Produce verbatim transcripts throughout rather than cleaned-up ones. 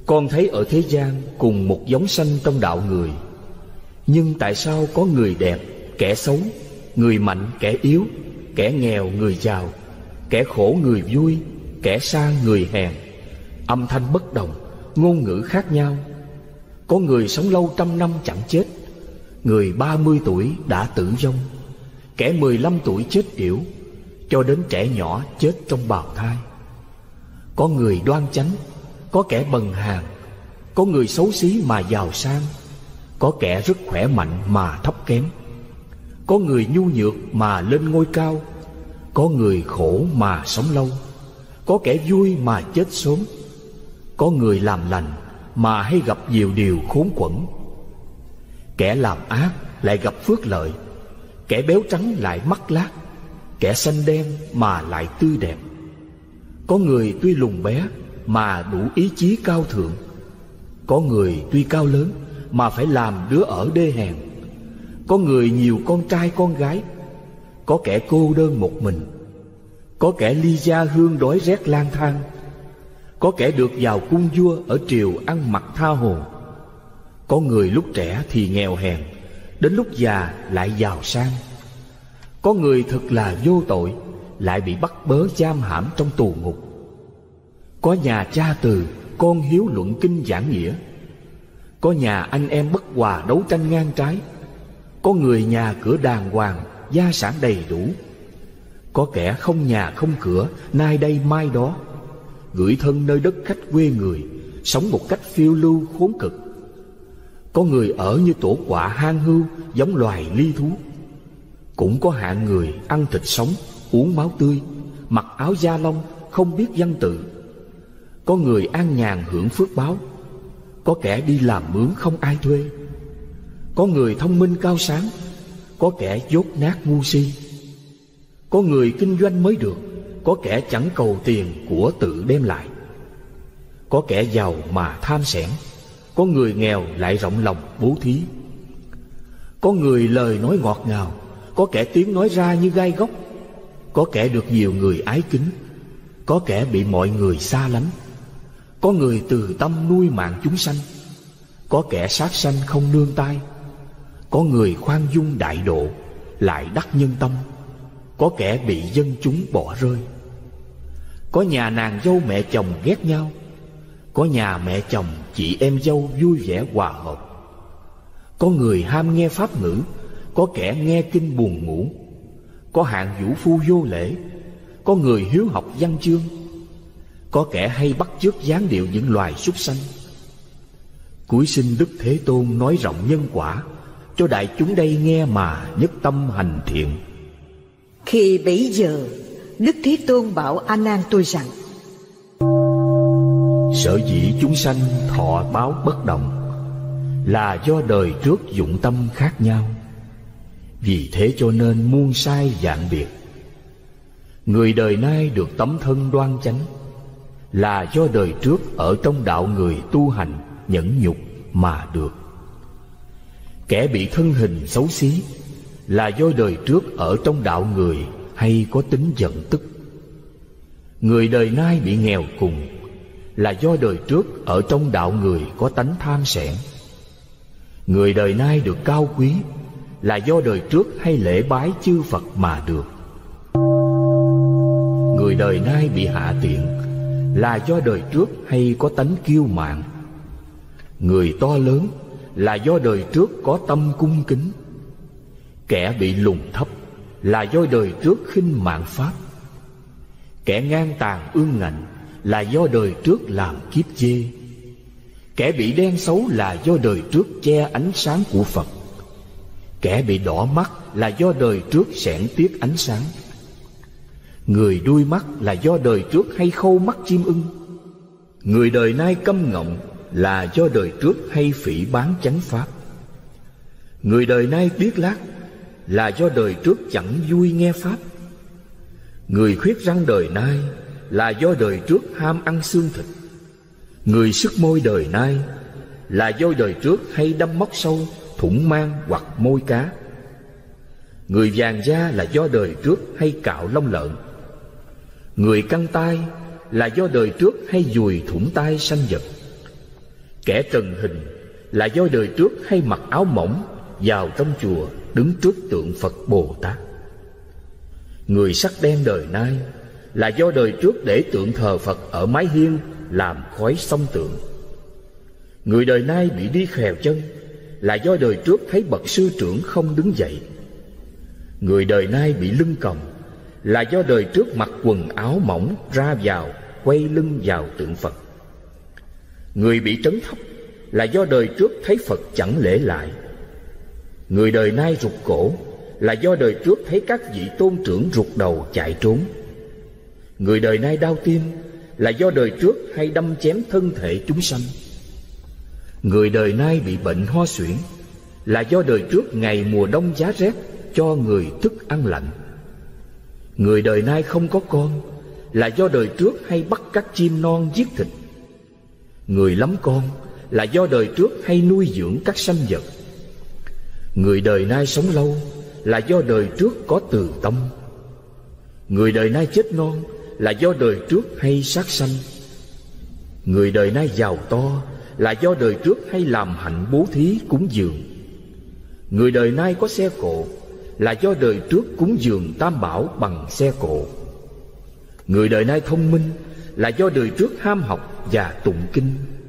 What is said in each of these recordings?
Con thấy ở thế gian cùng một giống sanh trong đạo người, nhưng tại sao có người đẹp, kẻ xấu, người mạnh, kẻ yếu, kẻ nghèo, người giàu, kẻ khổ, người vui, kẻ sang, người hèn, âm thanh bất đồng, ngôn ngữ khác nhau? Có người sống lâu trăm năm chẳng chết, người ba mươi tuổi đã tử vong, kẻ mười lăm tuổi chết yểu, cho đến trẻ nhỏ chết trong bào thai. Có người đoan chánh, có kẻ bần hàn, có người xấu xí mà giàu sang, có kẻ rất khỏe mạnh mà thấp kém, có người nhu nhược mà lên ngôi cao, có người khổ mà sống lâu, có kẻ vui mà chết sớm, có người làm lành mà hay gặp nhiều điều khốn quẫn. Kẻ làm ác lại gặp phước lợi, kẻ béo trắng lại mắc lác, kẻ xanh đen mà lại tươi đẹp. Có người tuy lùn bé mà đủ ý chí cao thượng, có người tuy cao lớn mà phải làm đứa ở đê hèn, có người nhiều con trai con gái, có kẻ cô đơn một mình, có kẻ ly gia hương đói rét lang thang, có kẻ được vào cung vua ở triều ăn mặc tha hồ. Có người lúc trẻ thì nghèo hèn, đến lúc già lại giàu sang. Có người thật là vô tội, lại bị bắt bớ giam hãm trong tù ngục. Có nhà cha từ, con hiếu luận kinh giảng nghĩa. Có nhà anh em bất hòa đấu tranh ngang trái. Có người nhà cửa đàng hoàng, gia sản đầy đủ. Có kẻ không nhà không cửa, nay đây mai đó, gửi thân nơi đất khách quê người, sống một cách phiêu lưu khốn cực. Có người ở như tổ quạ hang hưu, giống loài ly thú. Cũng có hạng người ăn thịt sống, uống máu tươi, mặc áo da lông, không biết văn tự. Có người an nhàn hưởng phước báo, có kẻ đi làm mướn không ai thuê. Có người thông minh cao sáng, có kẻ dốt nát ngu si. Có người kinh doanh mới được, có kẻ chẳng cầu tiền của tự đem lại. Có kẻ giàu mà tham xẻn, có người nghèo lại rộng lòng bố thí. Có người lời nói ngọt ngào, có kẻ tiếng nói ra như gai góc. Có kẻ được nhiều người ái kính, có kẻ bị mọi người xa lánh. Có người từ tâm nuôi mạng chúng sanh, có kẻ sát sanh không nương tay. Có người khoan dung đại độ, lại đắc nhân tâm, có kẻ bị dân chúng bỏ rơi. Có nhà nàng dâu mẹ chồng ghét nhau, có nhà mẹ chồng chị em dâu vui vẻ hòa hợp. Có người ham nghe pháp ngữ, có kẻ nghe kinh buồn ngủ. Có hạng vũ phu vô lễ, có người hiếu học văn chương. Có kẻ hay bắt chước dáng điệu những loài súc sanh. Cuối sinh Đức Thế Tôn nói rộng nhân quả, cho đại chúng đây nghe mà nhất tâm hành thiện. Khi bấy giờ, Đức Thế Tôn bảo A Nan tôi rằng: sở dĩ chúng sanh thọ báo bất đồng, là do đời trước dụng tâm khác nhau. Vì thế cho nên muôn sai vạn biệt. Người đời nay được tấm thân đoan chánh, là do đời trước ở trong đạo người tu hành nhẫn nhục mà được. Kẻ bị thân hình xấu xí, là do đời trước ở trong đạo người hay có tính giận tức. Người đời nay bị nghèo cùng, là do đời trước ở trong đạo người có tánh tham xẻn. Người đời nay được cao quý, là do đời trước hay lễ bái chư Phật mà được. Người đời nay bị hạ tiện, là do đời trước hay có tánh kiêu mạn. Người to lớn, là do đời trước có tâm cung kính. Kẻ bị lùn thấp, là do đời trước khinh mạn pháp. Kẻ ngang tàn ương ngạnh, là do đời trước làm kiếp dê. Kẻ bị đen xấu, là do đời trước che ánh sáng của Phật. Kẻ bị đỏ mắt, là do đời trước xẻn tiếc ánh sáng. Người đuôi mắt, là do đời trước hay khâu mắt chim ưng. Người đời nay câm ngọng, là do đời trước hay phỉ báng chánh pháp. Người đời nay biết lác, là do đời trước chẳng vui nghe pháp. Người khuyết răng đời nay, là do đời trước ham ăn xương thịt. Người sức môi đời nay, là do đời trước hay đâm móc sâu, thủng mang hoặc môi cá. Người vàng da, là do đời trước hay cạo lông lợn. Người căng tai, là do đời trước hay dùi thủng tai sanh vật. Kẻ trần hình là do đời trước hay mặc áo mỏng vào trong chùa đứng trước tượng Phật Bồ Tát. Người sắc đen đời nay là do đời trước để tượng thờ Phật ở mái hiên làm khói xông tượng. Người đời nay bị đi khèo chân là do đời trước thấy bậc sư trưởng không đứng dậy. Người đời nay bị lưng còng là do đời trước mặc quần áo mỏng ra vào quay lưng vào tượng Phật. Người bị trấn thấp là do đời trước thấy Phật chẳng lễ lại. Người đời nay rụt cổ là do đời trước thấy các vị tôn trưởng rụt đầu chạy trốn. Người đời nay đau tim là do đời trước hay đâm chém thân thể chúng sanh. Người đời nay bị bệnh ho suyễn là do đời trước ngày mùa đông giá rét cho người thức ăn lạnh. Người đời nay không có con là do đời trước hay bắt các chim non giết thịt. Người lắm con là do đời trước hay nuôi dưỡng các sanh vật. Người đời nay sống lâu là do đời trước có từ tâm. Người đời nay chết non là do đời trước hay sát sanh. Người đời nay giàu to là do đời trước hay làm hạnh bố thí cúng dường. Người đời nay có xe cộ là do đời trước cúng dường tam bảo bằng xe cộ. Người đời nay thông minh là do đời trước ham học và tụng kinh.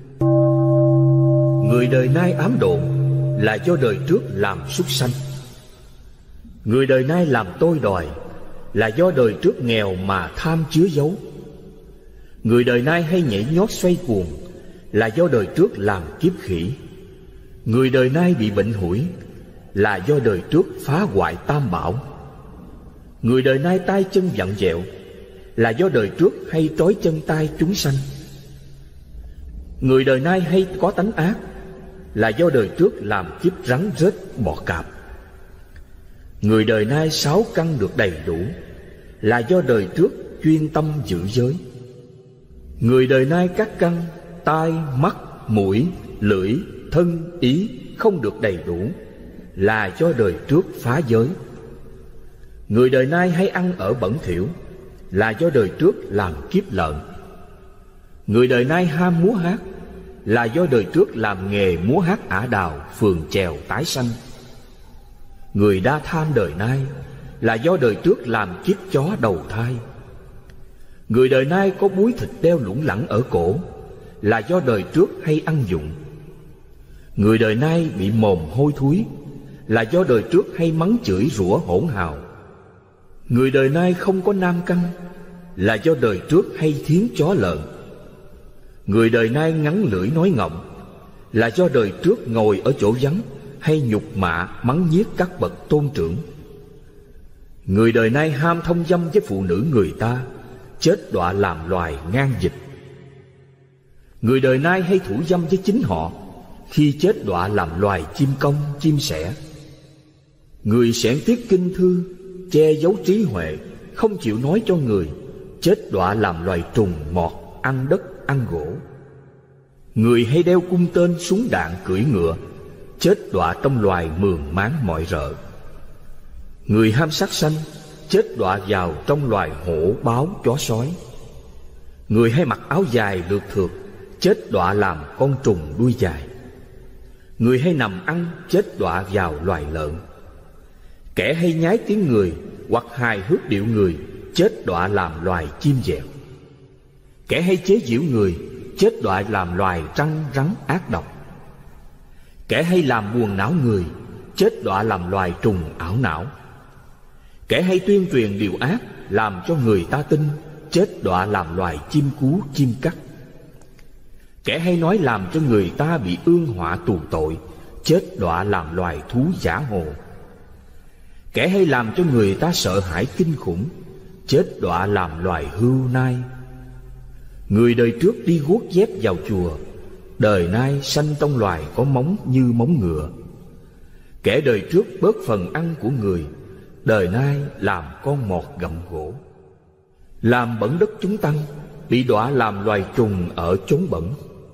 Người đời nay ám độn là do đời trước làm súc sanh. Người đời nay làm tôi đòi là do đời trước nghèo mà tham chứa giấu. Người đời nay hay nhảy nhót xoay cuồng là do đời trước làm kiếp khỉ. Người đời nay bị bệnh hủi là do đời trước phá hoại tam bảo. Người đời nay tay chân vặn vẹo là do đời trước hay trói chân tay chúng sanh. Người đời nay hay có tánh ác là do đời trước làm kiếp rắn rết bọ cạp. Người đời nay sáu căn được đầy đủ là do đời trước chuyên tâm giữ giới. Người đời nay các căn tai, mắt, mũi, lưỡi, thân, ý không được đầy đủ là do đời trước phá giới. Người đời nay hay ăn ở bẩn thỉu là do đời trước làm kiếp lợn. Người đời nay ham múa hát là do đời trước làm nghề múa hát ả đào, phường chèo tái sanh. Người đa tham đời nay là do đời trước làm kiếp chó đầu thai. Người đời nay có búi thịt đeo lủng lẳng ở cổ là do đời trước hay ăn dụng. Người đời nay bị mồm hôi thối là do đời trước hay mắng chửi rủa hỗn hào. Người đời nay không có nam căn là do đời trước hay thiến chó lợn. Người đời nay ngắn lưỡi nói ngọng là do đời trước ngồi ở chỗ vắng hay nhục mạ mắng nhiếc các bậc tôn trưởng. Người đời nay ham thông dâm với phụ nữ người ta, chết đọa làm loài ngang dịch. Người đời nay hay thủ dâm với chính họ, khi chết đọa làm loài chim công, chim sẻ. Người xẻn tiết kinh thư, che giấu trí huệ, không chịu nói cho người, chết đọa làm loài trùng mọt, ăn đất, ăn gỗ. Người hay đeo cung tên, súng đạn, cưỡi ngựa, chết đọa trong loài mường máng mọi rợ. Người ham sát sanh, chết đọa vào trong loài hổ, báo, chó sói. Người hay mặc áo dài lượt thượt, chết đọa làm con trùng đuôi dài. Người hay nằm ăn, chết đọa vào loài lợn. Kẻ hay nhái tiếng người hoặc hài hước điệu người, chết đọa làm loài chim dẹo. Kẻ hay chế giễu người, chết đọa làm loài trăng rắn ác độc. Kẻ hay làm buồn não người, chết đọa làm loài trùng ảo não. Kẻ hay tuyên truyền điều ác làm cho người ta tin, chết đọa làm loài chim cú, chim cắt. Kẻ hay nói làm cho người ta bị ương họa tù tội, chết đọa làm loài thú giả hồ. Kẻ hay làm cho người ta sợ hãi kinh khủng, chết đọa làm loài hươu nai. Người đời trước đi guốc dép vào chùa, đời nay sanh trong loài có móng như móng ngựa. Kẻ đời trước bớt phần ăn của người, đời nay làm con mọt gặm gỗ. Làm bẩn đất chúng tăng, bị đọa làm loài trùng ở chốn bẩn.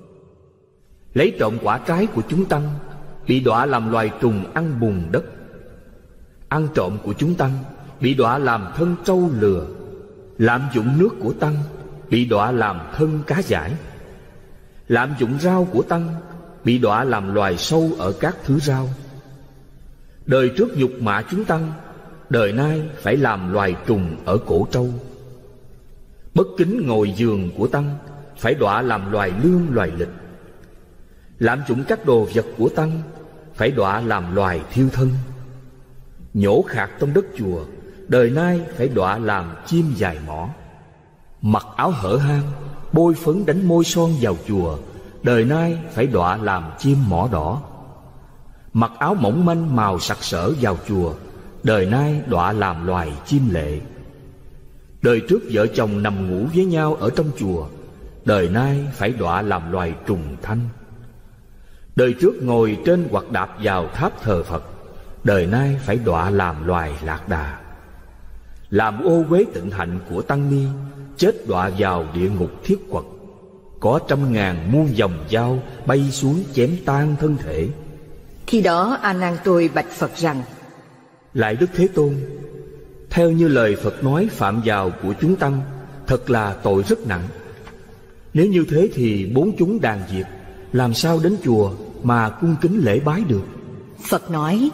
Lấy trộm quả trái của chúng tăng, bị đọa làm loài trùng ăn bùn đất. Ăn trộm của chúng tăng, bị đọa làm thân trâu lừa. Lạm dụng nước của tăng, bị đọa làm thân cá giải. Lạm dụng rau của tăng, bị đọa làm loài sâu ở các thứ rau. Đời trước nhục mạ chúng tăng, đời nay phải làm loài trùng ở cổ trâu. Bất kính ngồi giường của tăng, phải đọa làm loài lương loài lịch. Lạm dụng các đồ vật của tăng, phải đọa làm loài thiêu thân. Nhổ khạc trong đất chùa, đời nay phải đọa làm chim dài mỏ. Mặc áo hở hang, bôi phấn đánh môi son vào chùa, đời nay phải đọa làm chim mỏ đỏ. Mặc áo mỏng manh màu sặc sỡ vào chùa, đời nay đọa làm loài chim lệ. Đời trước vợ chồng nằm ngủ với nhau ở trong chùa, đời nay phải đọa làm loài trùng thanh. Đời trước ngồi trên hoặc đạp vào tháp thờ Phật, đời nay phải đọa làm loài lạc đà. Làm ô uế tịnh hạnh của tăng ni, chết đọa vào địa ngục thiết quật. Có trăm ngàn muôn dòng dao bay xuống chém tan thân thể. Khi đó A Nan tôi bạch Phật rằng: Lại Đức Thế Tôn, theo như lời Phật nói, phạm vào của chúng tăng thật là tội rất nặng. Nếu như thế thì bốn chúng đàn diệt, làm sao đến chùa mà cung kính lễ bái được? Phật nói: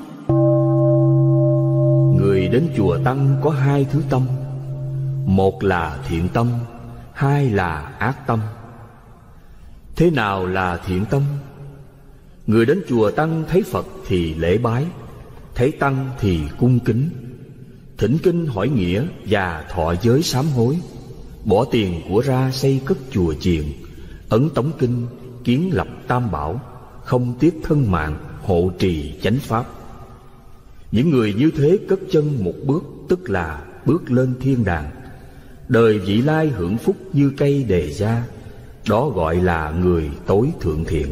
Người đến chùa tăng có hai thứ tâm. Một là thiện tâm, hai là ác tâm. Thế nào là thiện tâm? Người đến chùa tăng thấy Phật thì lễ bái, thấy tăng thì cung kính, thỉnh kinh hỏi nghĩa và thọ giới sám hối, bỏ tiền của ra xây cất chùa chiền, ấn tống kinh, kiến lập tam bảo, không tiếc thân mạng, hộ trì chánh pháp. Những người như thế cất chân một bước, tức là bước lên thiên đàng, đời vị lai hưởng phúc như cây đề gia. Đó gọi là người tối thượng thiện.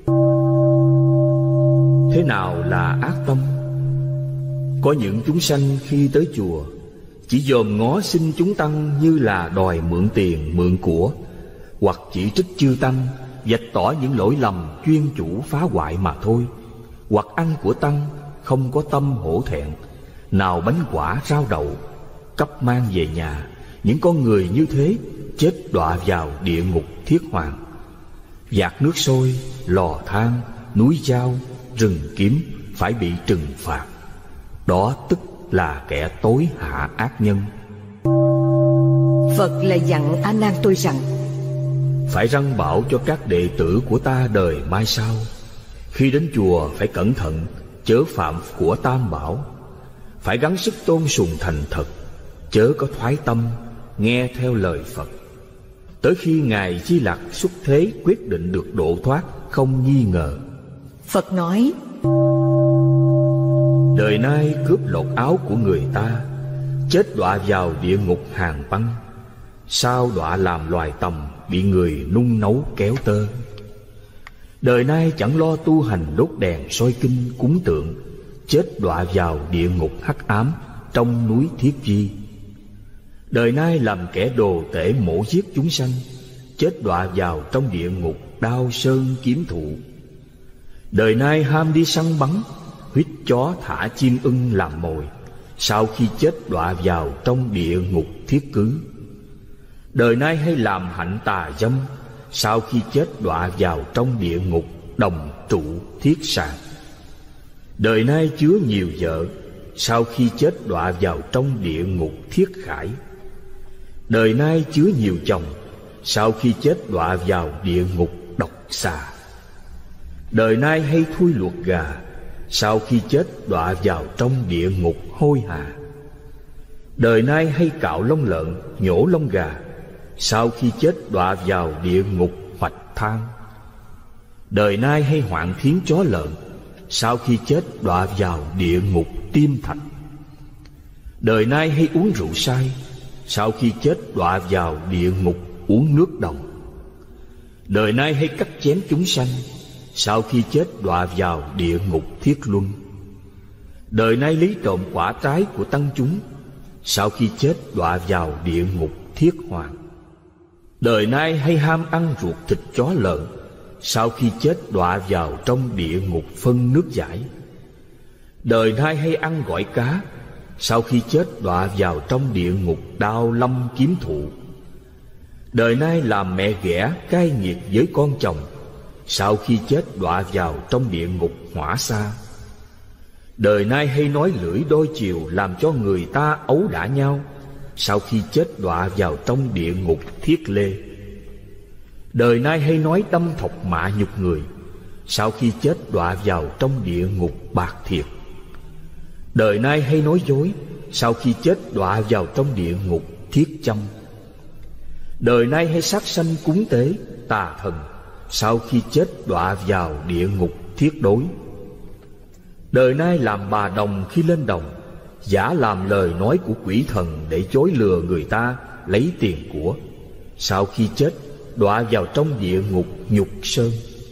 Thế nào là ác tâm? Có những chúng sanh khi tới chùa chỉ dòm ngó xin chúng tăng như là đòi mượn tiền mượn của, hoặc chỉ trích chư tăng, vạch tỏ những lỗi lầm chuyên chủ phá hoại mà thôi, hoặc ăn của tăng không có tâm hổ thẹn, nào bánh quả rau đậu cấp mang về nhà. Những con người như thế chết đọa vào địa ngục thiết hoàng. Vạc nước sôi, lò than, núi dao, rừng kiếm phải bị trừng phạt. Đó tức là kẻ tối hạ ác nhân. Phật lại dặn A Nan tôi rằng: Phải răn bảo cho các đệ tử của ta đời mai sau, khi đến chùa phải cẩn thận, chớ phạm của tam bảo. Phải gắng sức tôn sùng thành thật, chớ có thoái tâm, nghe theo lời Phật. Tới khi Ngài Di Lặc xuất thế quyết định được độ thoát không nghi ngờ. Phật nói: Đời nay cướp lột áo của người ta, chết đọa vào địa ngục hàng băng, sao đọa làm loài tầm, bị người nung nấu kéo tơ. Đời nay chẳng lo tu hành đốt đèn soi kinh cúng tượng, chết đọa vào địa ngục hắc ám trong núi Thiết Di. Đời nay làm kẻ đồ tể mổ giết chúng sanh, chết đọa vào trong địa ngục đao sơn kiếm thụ. Đời nay ham đi săn bắn, huyết chó thả chim ưng làm mồi, sau khi chết đọa vào trong địa ngục thiết cứ. Đời nay hay làm hạnh tà dâm, sau khi chết đọa vào trong địa ngục đồng trụ thiết sàng. Đời nay chứa nhiều vợ, sau khi chết đọa vào trong địa ngục thiết khải. Đời nay chứa nhiều chồng, sau khi chết đọa vào địa ngục độc xà. Đời nay hay thui luộc gà, sau khi chết đọa vào trong địa ngục hôi hà. Đời nay hay cạo lông lợn, nhổ lông gà, sau khi chết đọa vào địa ngục hoạch than. Đời nay hay hoạn thiến chó lợn, sau khi chết đọa vào địa ngục tim thạch. Đời nay hay uống rượu say, sau khi chết đọa vào địa ngục uống nước đồng. Đời nay hay cắt chém chúng sanh, sau khi chết đọa vào địa ngục thiết luân. Đời nay lấy trộm quả trái của tăng chúng, sau khi chết đọa vào địa ngục thiết hoàng. Đời nay hay ham ăn ruột thịt chó lợn, sau khi chết đọa vào trong địa ngục phân nước giải. Đời nay hay ăn gỏi cá, sau khi chết đọa vào trong địa ngục đao lâm kiếm thụ. Đời nay làm mẹ ghẻ cai nghiệt với con chồng, sau khi chết đọa vào trong địa ngục hỏa sa. Đời nay hay nói lưỡi đôi chiều làm cho người ta ấu đả nhau, sau khi chết đọa vào trong địa ngục thiết lê. Đời nay hay nói đâm thọc mạ nhục người, sau khi chết đọa vào trong địa ngục bạc thiệt. Đời nay hay nói dối, sau khi chết đọa vào trong địa ngục thiết châm. Đời nay hay sát sanh cúng tế tà thần, sau khi chết đọa vào địa ngục thiết đối. Đời nay làm bà đồng khi lên đồng, giả làm lời nói của quỷ thần để chối lừa người ta lấy tiền của, sau khi chết đọa vào trong địa ngục nhục sơn.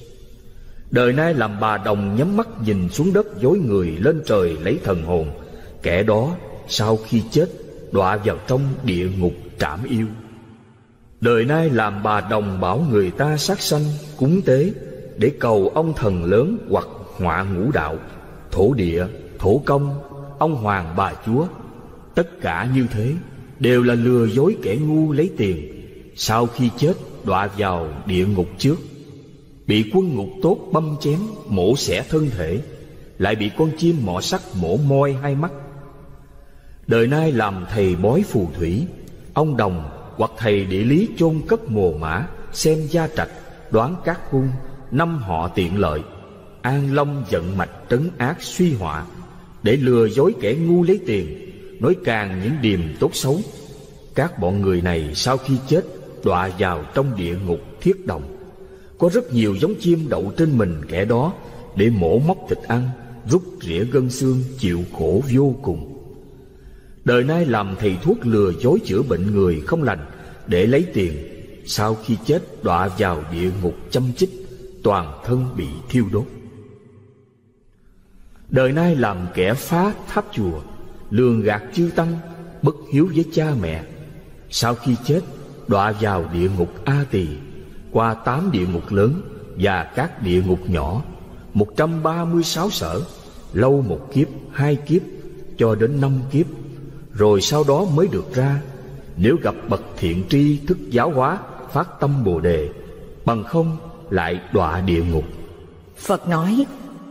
Đời nay làm bà đồng nhắm mắt nhìn xuống đất dối người lên trời lấy thần hồn, kẻ đó sau khi chết đọa vào trong địa ngục trảm yêu. Đời nay làm bà đồng bảo người ta sát sanh cúng tế để cầu ông thần lớn hoặc họa ngũ đạo, thổ địa, thổ công, ông hoàng bà chúa. Tất cả như thế đều là lừa dối kẻ ngu lấy tiền, sau khi chết đọa vào địa ngục trước. Bị quân ngục tốt băm chém mổ xẻ thân thể, lại bị con chim mọ sắt mổ moi hai mắt. Đời nay làm thầy bói phù thủy, ông đồng hoặc thầy địa lý chôn cất mồ mã, xem gia trạch, đoán các cung, năm họ tiện lợi, an long vận mạch trấn ác suy họa, để lừa dối kẻ ngu lấy tiền, nói càng những điềm tốt xấu. Các bọn người này sau khi chết đọa vào trong địa ngục thiết đồng. Có rất nhiều giống chim đậu trên mình kẻ đó, để mổ móc thịt ăn, rút rỉa gân xương, chịu khổ vô cùng. Đời nay làm thầy thuốc lừa dối chữa bệnh người không lành để lấy tiền, sau khi chết đọa vào địa ngục châm chích, toàn thân bị thiêu đốt. Đời nay làm kẻ phá tháp chùa, lường gạt chư tăng, bất hiếu với cha mẹ, sau khi chết đọa vào địa ngục A Tỳ, qua tám địa ngục lớn và các địa ngục nhỏ, một trăm ba mươi sáu sở, lâu một kiếp, hai kiếp, cho đến năm kiếp, rồi sau đó mới được ra. Nếu gặp bậc thiện tri thức giáo hóa, phát tâm Bồ Đề, bằng không lại đọa địa ngục. Phật nói: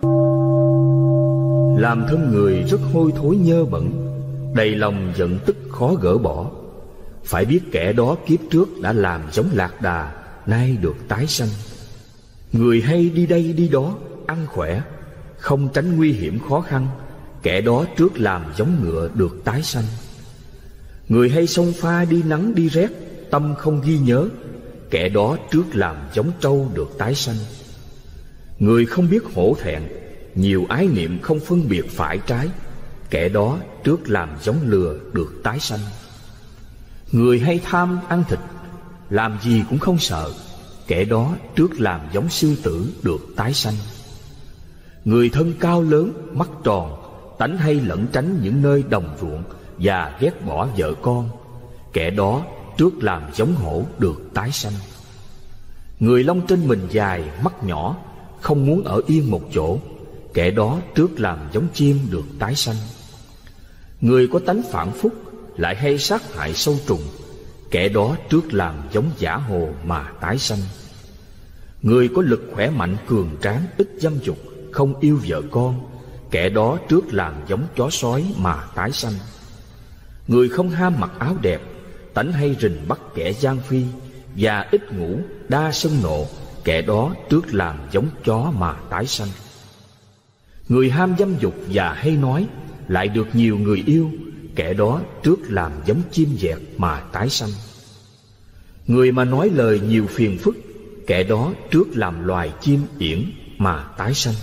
làm thân người rất hôi thối nhơ bẩn, đầy lòng giận tức khó gỡ bỏ. Phải biết kẻ đó kiếp trước đã làm giống lạc đà, nay được tái sanh. Người hay đi đây đi đó, ăn khỏe, không tránh nguy hiểm khó khăn, kẻ đó trước làm giống ngựa được tái sanh. Người hay xông pha đi nắng đi rét, tâm không ghi nhớ, kẻ đó trước làm giống trâu được tái sanh. Người không biết hổ thẹn, nhiều ái niệm không phân biệt phải trái, kẻ đó trước làm giống lừa được tái sanh. Người hay tham ăn thịt, làm gì cũng không sợ, kẻ đó trước làm giống sư tử được tái sanh. Người thân cao lớn, mắt tròn, tánh hay lẩn tránh những nơi đồng ruộng và ghét bỏ vợ con, kẻ đó trước làm giống hổ được tái sanh. Người lông trên mình dài, mắt nhỏ, không muốn ở yên một chỗ, kẻ đó trước làm giống chim được tái sanh. Người có tánh phản phúc, lại hay sát hại sâu trùng, kẻ đó trước làm giống giả hồ mà tái sanh. Người có lực khỏe mạnh cường tráng, ít dâm dục, không yêu vợ con, kẻ đó trước làm giống chó sói mà tái sanh. Người không ham mặc áo đẹp, tánh hay rình bắt kẻ gian phi, và ít ngủ, đa sân nộ, kẻ đó trước làm giống chó mà tái sanh. Người ham dâm dục và hay nói, lại được nhiều người yêu, kẻ đó trước làm giống chim dẹt mà tái sanh. Người mà nói lời nhiều phiền phức, kẻ đó trước làm loài chim yển mà tái sanh.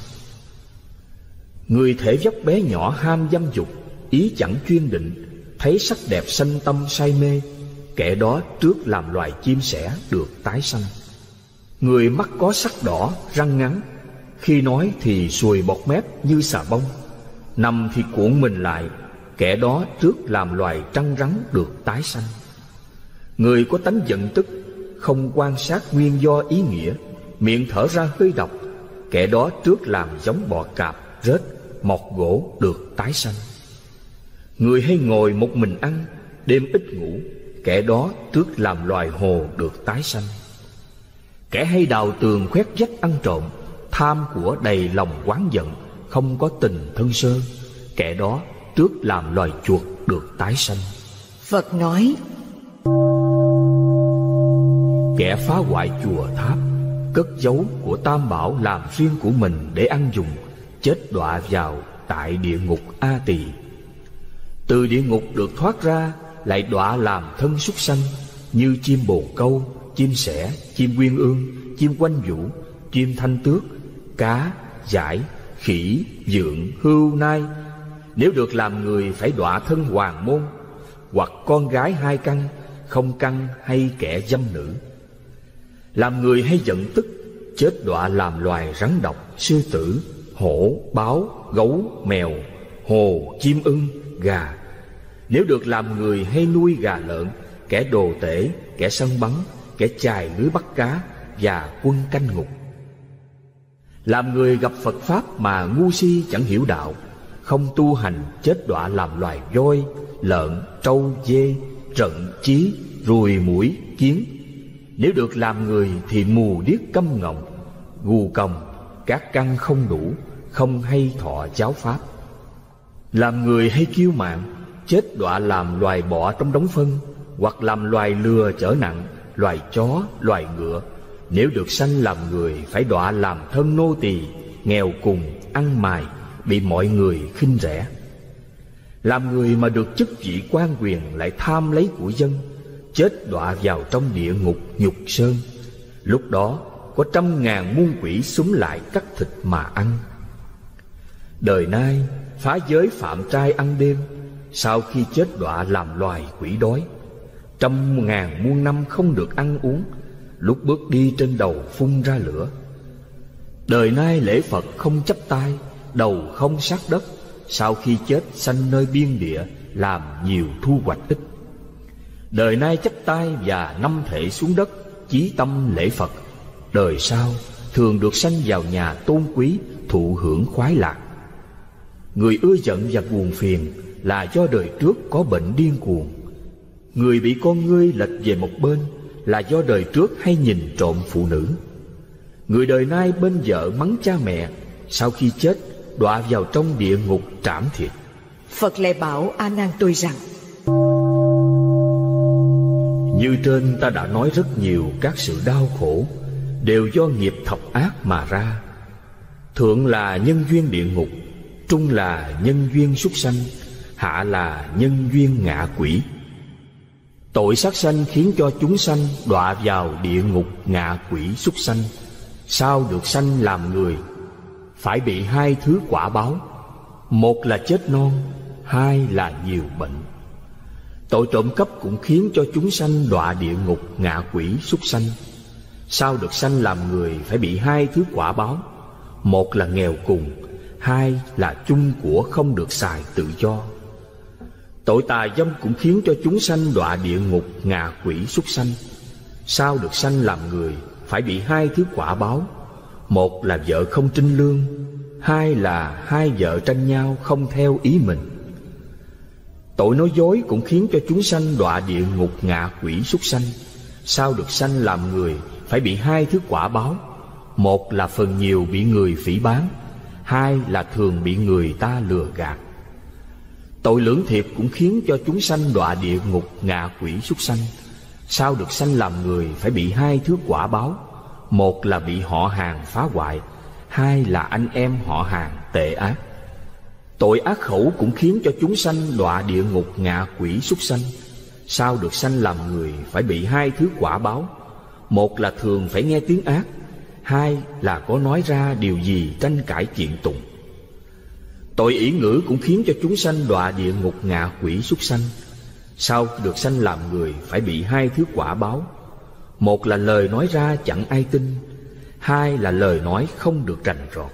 Người thể vóc bé nhỏ ham dâm dục, ý chẳng chuyên định, thấy sắc đẹp sanh tâm say mê, kẻ đó trước làm loài chim sẻ được tái sanh. Người mắt có sắc đỏ, răng ngắn, khi nói thì sùi bọt mép như xà bông, nằm thì cuộn mình lại, kẻ đó trước làm loài trăng rắn được tái sanh. Người có tánh giận tức, không quan sát nguyên do ý nghĩa, miệng thở ra hơi độc, kẻ đó trước làm giống bò cạp, rết, mọt gỗ được tái sanh. Người hay ngồi một mình ăn, đêm ít ngủ, kẻ đó trước làm loài hồ được tái sanh. Kẻ hay đào tường khoét vách ăn trộm, tham của đầy lòng oán giận, không có tình thân sơ, kẻ đó trước làm loài chuột được tái sanh. Phật nói: Kẻ phá hoại chùa tháp, cất giấu của tam bảo làm riêng của mình để ăn dùng, chết đọa vào tại địa ngục A Tỳ. Từ địa ngục được thoát ra, lại đọa làm thân súc sanh, như chim bồ câu, chim sẻ, chim uyên ương, chim quanh vũ, chim thanh tước, cá, dải, khỉ, dượng, hươu, nai. Nếu được làm người phải đọa thân hoàng môn, hoặc con gái hai căn, không căn hay kẻ dâm nữ. Làm người hay giận tức, chết đọa làm loài rắn độc, sư tử, hổ, báo, gấu, mèo, hồ, chim ưng, gà. Nếu được làm người hay nuôi gà lợn, kẻ đồ tể, kẻ săn bắn, kẻ chài lưới bắt cá và quân canh ngục. Làm người gặp Phật Pháp mà ngu si chẳng hiểu đạo, không tu hành, chết đọa làm loài voi, lợn, trâu, dê, rận, chí, ruồi, muỗi, kiến. Nếu được làm người thì mù điếc câm ngọng, gù còng, các căn không đủ, không hay thọ giáo pháp. Làm người hay kiêu mạn, chết đọa làm loài bọ trong đống phân, hoặc làm loài lừa chở nặng, loài chó, loài ngựa. Nếu được sanh làm người phải đọa làm thân nô tỳ, nghèo cùng, ăn mài, bị mọi người khinh rẻ. Làm người mà được chức vị quan quyền lại tham lấy của dân, chết đọa vào trong địa ngục nhục sơn. Lúc đó có trăm ngàn muôn quỷ xúm lại cắt thịt mà ăn. Đời nay phá giới phạm trai ăn đêm, sau khi chết đọa làm loài quỷ đói. Trăm ngàn muôn năm không được ăn uống, lúc bước đi trên đầu phun ra lửa. Đời nay lễ Phật không chắp tay, đầu không sát đất, sau khi chết sanh nơi biên địa, làm nhiều thu hoạch ít. Đời nay chắp tay và năm thể xuống đất, chí tâm lễ Phật. Đời sau thường được sanh vào nhà tôn quý, thụ hưởng khoái lạc. Người ưa giận và buồn phiền là do đời trước có bệnh điên cuồng. Người bị con ngươi lệch về một bên là do đời trước hay nhìn trộm phụ nữ. Người đời nay bên vợ mắng cha mẹ, sau khi chết đọa vào trong địa ngục trảm thịt. Phật lại bảo A Nan tôi rằng: Như trên ta đã nói rất nhiều các sự đau khổ đều do nghiệp thập ác mà ra. Thượng là nhân duyên địa ngục, trung là nhân duyên súc sanh, hạ là nhân duyên ngạ quỷ. Tội sát sanh khiến cho chúng sanh đọa vào địa ngục ngạ quỷ súc sanh. Sau được sanh làm người phải bị hai thứ quả báo, một là chết non, hai là nhiều bệnh. Tội trộm cắp cũng khiến cho chúng sanh đọa địa ngục ngạ quỷ súc sanh. Sau được sanh làm người phải bị hai thứ quả báo, một là nghèo cùng, hai là chung của không được xài tự do. Tội tà dâm cũng khiến cho chúng sanh đọa địa ngục ngạ quỷ súc sanh. Sau được sanh làm người phải bị hai thứ quả báo, một là vợ không trinh lương, hai là hai vợ tranh nhau không theo ý mình. Tội nói dối cũng khiến cho chúng sanh đọa địa ngục ngạ quỷ súc sanh. Sau được sanh làm người phải bị hai thứ quả báo, một là phần nhiều bị người phỉ báng, hai là thường bị người ta lừa gạt. Tội lưỡng thiệt cũng khiến cho chúng sanh đọa địa ngục ngạ quỷ súc sanh. Sau được sanh làm người phải bị hai thứ quả báo, một là bị họ hàng phá hoại, hai là anh em họ hàng tệ ác. Tội ác khẩu cũng khiến cho chúng sanh đọa địa ngục ngạ quỷ súc sanh. Sau được sanh làm người phải bị hai thứ quả báo, một là thường phải nghe tiếng ác, hai là có nói ra điều gì tranh cãi kiện tụng. Tội ỷ ngữ cũng khiến cho chúng sanh đọa địa ngục ngạ quỷ súc sanh. Sau được sanh làm người phải bị hai thứ quả báo, một là lời nói ra chẳng ai tin, hai là lời nói không được rành rọt.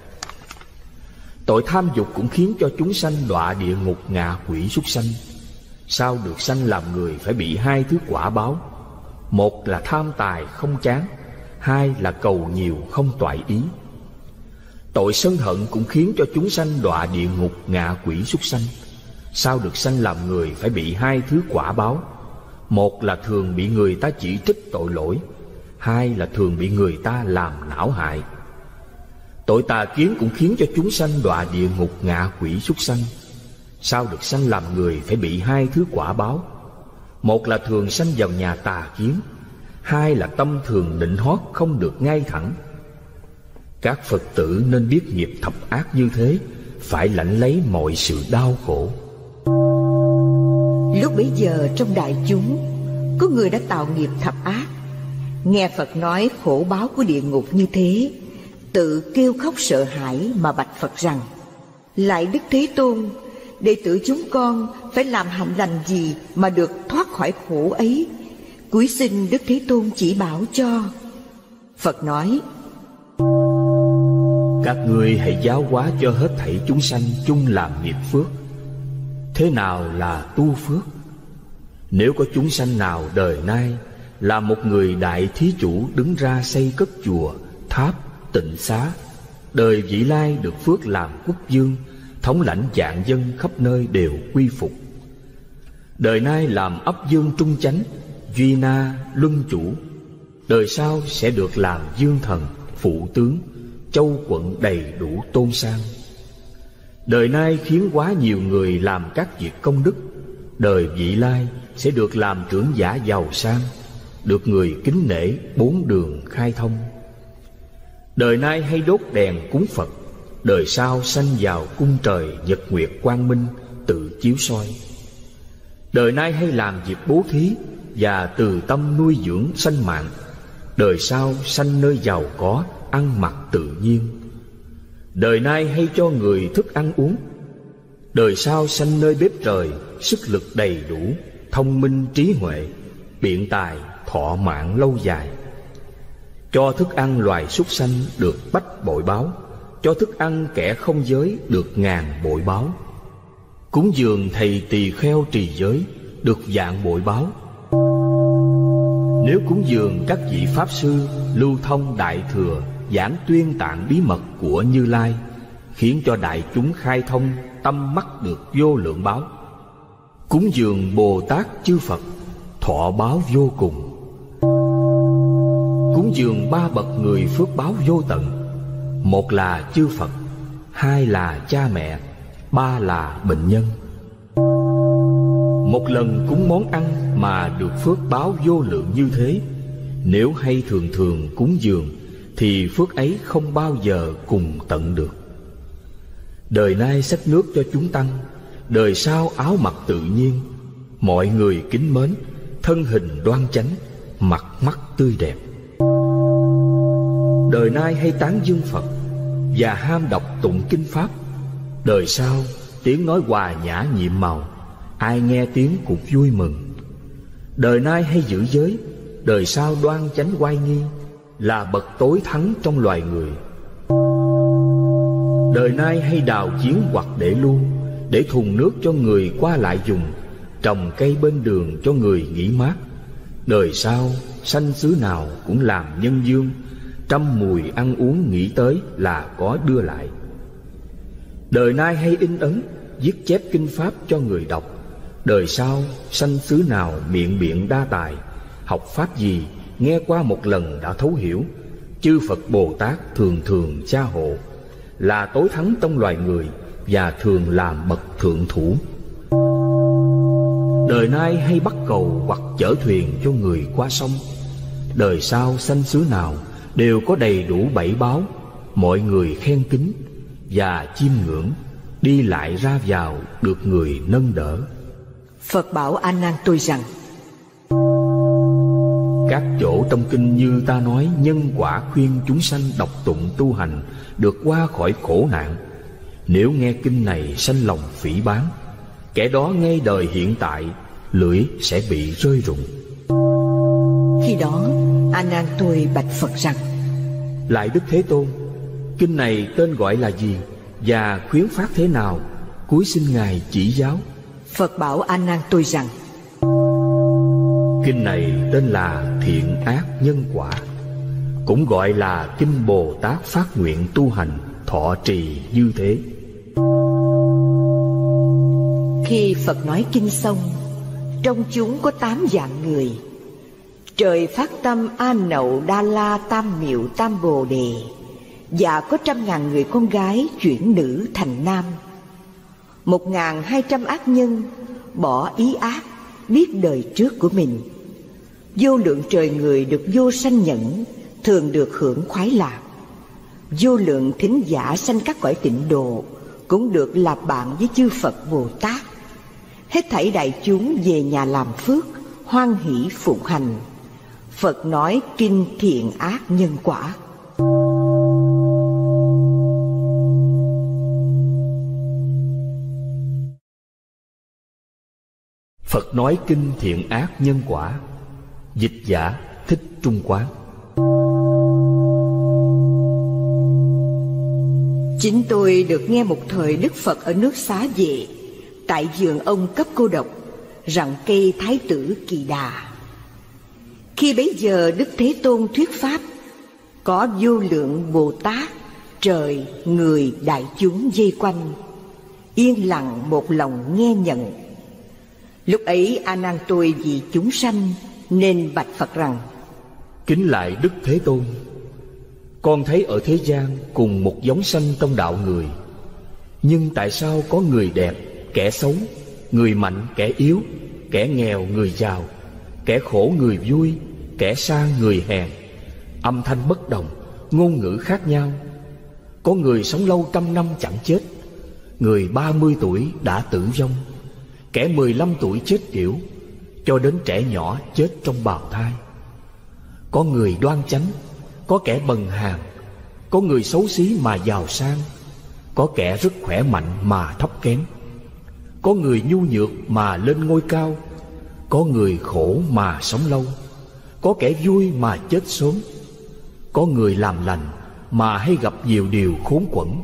Tội tham dục cũng khiến cho chúng sanh đọa địa ngục ngạ quỷ súc sanh. Sau được sanh làm người phải bị hai thứ quả báo, một là tham tài không chán, hai là cầu nhiều không toại ý. Tội sân hận cũng khiến cho chúng sanh đọa địa ngục ngạ quỷ súc sanh. Sau được sanh làm người phải bị hai thứ quả báo, một là thường bị người ta chỉ trích tội lỗi, hai là thường bị người ta làm não hại. Tội tà kiến cũng khiến cho chúng sanh đọa địa ngục, ngạ quỷ, súc sanh. Sao được sanh làm người phải bị hai thứ quả báo? Một là thường sanh vào nhà tà kiến, hai là tâm thường nịnh hót không được ngay thẳng. Các Phật tử nên biết nghiệp thập ác như thế, phải lãnh lấy mọi sự đau khổ. Lúc bấy giờ trong đại chúng có người đã tạo nghiệp thập ác, nghe Phật nói khổ báo của địa ngục như thế, tự kêu khóc sợ hãi mà bạch Phật rằng: Lạy Đức Thế Tôn, đệ tử chúng con phải làm hạnh lành gì mà được thoát khỏi khổ ấy? Cúi xin Đức Thế Tôn chỉ bảo cho. Phật nói: Các ngươi hãy giáo hóa cho hết thảy chúng sanh chung làm nghiệp phước. Thế nào là tu phước? Nếu có chúng sanh nào đời nay là một người đại thí chủ đứng ra xây cất chùa, tháp, tịnh xá, đời vị lai được phước làm quốc vương, thống lãnh vạn dân khắp nơi đều quy phục. Đời nay làm ấp dương trung chánh, duy na, luân chủ, đời sau sẽ được làm dương thần, phụ tướng, châu quận đầy đủ tôn sang. Đời nay khiến quá nhiều người làm các việc công đức, đời vị lai sẽ được làm trưởng giả giàu sang, được người kính nể, bốn đường khai thông. Đời nay hay đốt đèn cúng Phật, đời sau sanh vào cung trời nhật nguyệt quang minh tự chiếu soi. Đời nay hay làm việc bố thí và từ tâm nuôi dưỡng sanh mạng, đời sau sanh nơi giàu có, ăn mặc tự nhiên. Đời nay hay cho người thức ăn uống, đời sau sanh nơi bếp trời, sức lực đầy đủ, thông minh trí huệ, biện tài, thọ mạng lâu dài. Cho thức ăn loài súc sanh được bách bội báo, cho thức ăn kẻ không giới được ngàn bội báo. Cúng dường thầy tỳ kheo trì giới được vạn bội báo. Nếu cúng dường các vị Pháp Sư lưu thông đại thừa, giảng tuyên tạng bí mật của Như Lai, khiến cho đại chúng khai thông, tâm mắt được vô lượng báo. Cúng dường Bồ Tát chư Phật, thọ báo vô cùng. Cúng dường ba bậc người phước báo vô tận. Một là chư Phật, hai là cha mẹ, ba là bệnh nhân. Một lần cúng món ăn mà được phước báo vô lượng như thế, nếu hay thường thường cúng dường thì phước ấy không bao giờ cùng tận được. Đời nay xách nước cho chúng tăng, đời sau áo mặc tự nhiên, mọi người kính mến, thân hình đoan chánh, mặt mắt tươi đẹp. Đời nay hay tán dương Phật và ham đọc tụng kinh pháp, đời sau tiếng nói hòa nhã nhiệm màu, ai nghe tiếng cũng vui mừng. Đời nay hay giữ giới, đời sau đoan chánh oai nghi, là bậc tối thắng trong loài người. Đời nay hay đào giếng hoặc để lu, để thùng nước cho người qua lại dùng, trồng cây bên đường cho người nghỉ mát. Đời sau sanh xứ nào cũng làm nhân dương, trăm mùi ăn uống nghĩ tới là có đưa lại. Đời nay hay in ấn, viết chép kinh pháp cho người đọc. Đời sau sanh xứ nào miệng biện đa tài, học pháp gì nghe qua một lần đã thấu hiểu. Chư Phật Bồ Tát thường thường cha hộ, là tối thắng trong loài người và thường làm bậc thượng thủ. Đời nay hay bắt cầu hoặc chở thuyền cho người qua sông. Đời sau sanh xứ nào đều có đầy đủ bảy báo, mọi người khen kính và chiêm ngưỡng, đi lại ra vào được người nâng đỡ. Phật bảo A Nan tôi rằng: Các chỗ trong kinh như ta nói nhân quả khuyên chúng sanh đọc tụng tu hành được qua khỏi khổ nạn. Nếu nghe kinh này sanh lòng phỉ báng, kẻ đó ngay đời hiện tại lưỡi sẽ bị rơi rụng. Khi đó A Nan tôi bạch Phật rằng: Lại Đức Thế Tôn, kinh này tên gọi là gì và khuyến phát thế nào? Cúi xin Ngài chỉ giáo. Phật bảo A Nan tôi rằng: Kinh này tên là Thiện Ác Nhân Quả, cũng gọi là Kinh Bồ Tát phát nguyện tu hành thọ trì như thế. Khi Phật nói kinh xong, trong chúng có tám dạng người. Trời phát tâm A Nậu Đa La Tam Miệu Tam Bồ Đề, và có trăm ngàn người con gái chuyển nữ thành nam. Một ngàn hai trăm ác nhân bỏ ý ác, biết đời trước của mình. Vô lượng trời người được vô sanh nhẫn, thường được hưởng khoái lạc. Vô lượng thính giả sanh các cõi tịnh độ, cũng được là bạn với chư Phật Bồ Tát. Hết thảy đại chúng về nhà làm phước, hoan hỷ phụng hành. Phật nói kinh thiện ác nhân quả. Phật nói kinh thiện ác nhân quả. Dịch giả Thích Trung Quán. Chính tôi được nghe một thời Đức Phật ở nước Xá Vệ, tại vườn ông cấp cô độc, rằng cây Thái tử Kỳ Đà. Khi bấy giờ Đức Thế Tôn thuyết pháp, có vô lượng Bồ Tát, trời, người, đại chúng vây quanh, yên lặng một lòng nghe nhận. Lúc ấy A Nan tôi vì chúng sanh nên bạch Phật rằng: Kính lại Đức Thế Tôn, con thấy ở thế gian cùng một giống sanh trong đạo người, nhưng tại sao có người đẹp, kẻ xấu, người mạnh, kẻ yếu, kẻ nghèo, người giàu, kẻ khổ, người vui, kẻ sang, người hèn, âm thanh bất đồng, ngôn ngữ khác nhau? Có người sống lâu trăm năm chẳng chết, người ba mươi tuổi đã tử vong, kẻ mười lăm tuổi chết yểu, cho đến trẻ nhỏ chết trong bào thai. Có người đoan chánh, có kẻ bần hàn, có người xấu xí mà giàu sang, có kẻ rất khỏe mạnh mà thấp kém, có người nhu nhược mà lên ngôi cao, có người khổ mà sống lâu, có kẻ vui mà chết sớm, có người làm lành mà hay gặp nhiều điều khốn quẫn.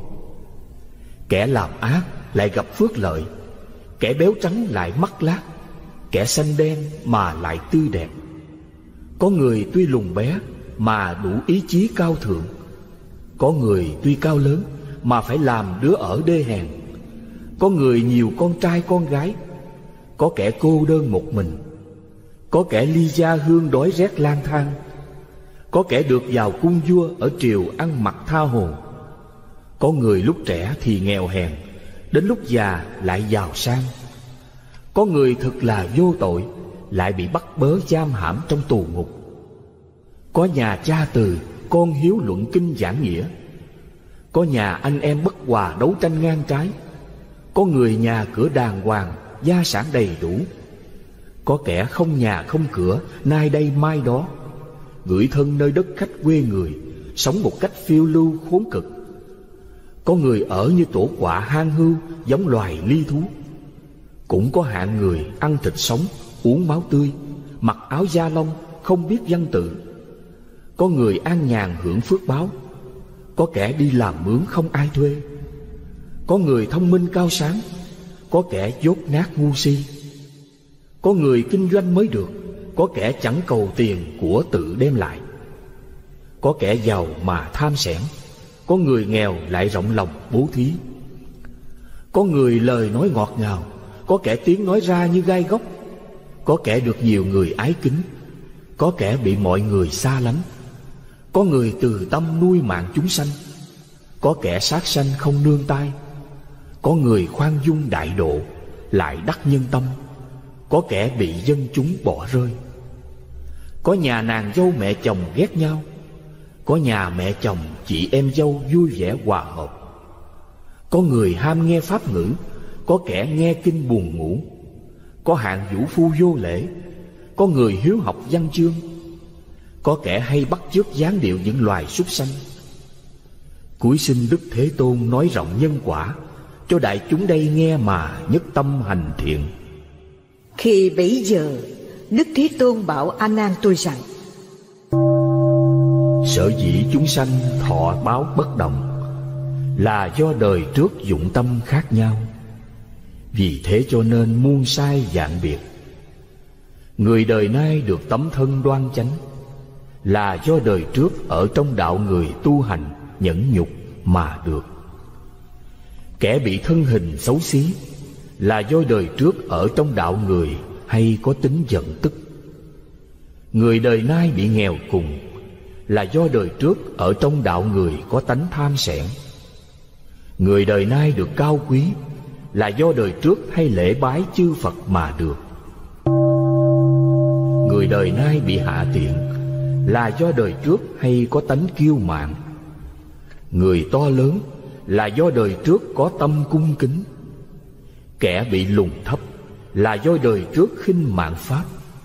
Kẻ làm ác lại gặp phước lợi, kẻ béo trắng lại mắt lác, kẻ xanh đen mà lại tươi đẹp. Có người tuy lùn bé mà đủ ý chí cao thượng, có người tuy cao lớn mà phải làm đứa ở đê hèn, có người nhiều con trai con gái, có kẻ cô đơn một mình, có kẻ ly gia hương đói rét lang thang, có kẻ được vào cung vua ở triều ăn mặc tha hồ, có người lúc trẻ thì nghèo hèn, đến lúc già lại giàu sang, có người thực là vô tội lại bị bắt bớ giam hãm trong tù ngục, có nhà cha từ con hiếu luận kinh giảng nghĩa, có nhà anh em bất hòa đấu tranh ngang trái, có người nhà cửa đàng hoàng, gia sản đầy đủ, có kẻ không nhà không cửa, nay đây mai đó, gửi thân nơi đất khách quê người, sống một cách phiêu lưu khốn cực. Có người ở như tổ quạ hang hưu, giống loài ly thú. Cũng có hạng người ăn thịt sống, uống máu tươi, mặc áo da lông, không biết văn tự. Có người an nhàn hưởng phước báo, có kẻ đi làm mướn không ai thuê. Có người thông minh cao sáng, có kẻ dốt nát ngu si. Có người kinh doanh mới được, có kẻ chẳng cầu tiền của tự đem lại. Có kẻ giàu mà tham xẻn, có người nghèo lại rộng lòng bố thí. Có người lời nói ngọt ngào, có kẻ tiếng nói ra như gai góc. Có kẻ được nhiều người ái kính, có kẻ bị mọi người xa lánh. Có người từ tâm nuôi mạng chúng sanh, có kẻ sát sanh không nương tay. Có người khoan dung đại độ, lại đắc nhân tâm, có kẻ bị dân chúng bỏ rơi. Có nhà nàng dâu mẹ chồng ghét nhau, có nhà mẹ chồng chị em dâu vui vẻ hòa hợp. Có người ham nghe pháp ngữ, có kẻ nghe kinh buồn ngủ. Có hạng vũ phu vô lễ, có người hiếu học văn chương. Có kẻ hay bắt chước dáng điệu những loài súc sanh. Cuối xin Đức Thế Tôn nói rộng nhân quả, cho đại chúng đây nghe mà nhất tâm hành thiện. Khi bấy giờ Đức Thế Tôn bảo A Nan tôi rằng: Sở dĩ chúng sanh thọ báo bất đồng, là do đời trước dụng tâm khác nhau. Vì thế cho nên muôn sai vạn biệt. Người đời nay được tấm thân đoan chánh, là do đời trước ở trong đạo người tu hành nhẫn nhục mà được. Kẻ bị thân hình xấu xí, là do đời trước ở trong đạo người hay có tính giận tức. Người đời nay bị nghèo cùng là do đời trước ở trong đạo người có tánh tham sẻn. Người đời nay được cao quý là do đời trước hay lễ bái chư Phật mà được. Người đời nay bị hạ tiện là do đời trước hay có tánh kiêu mạn. Người to lớn là do đời trước có tâm cung kính. Kẻ bị lùn thấp là do đời trước khinh mạn pháp.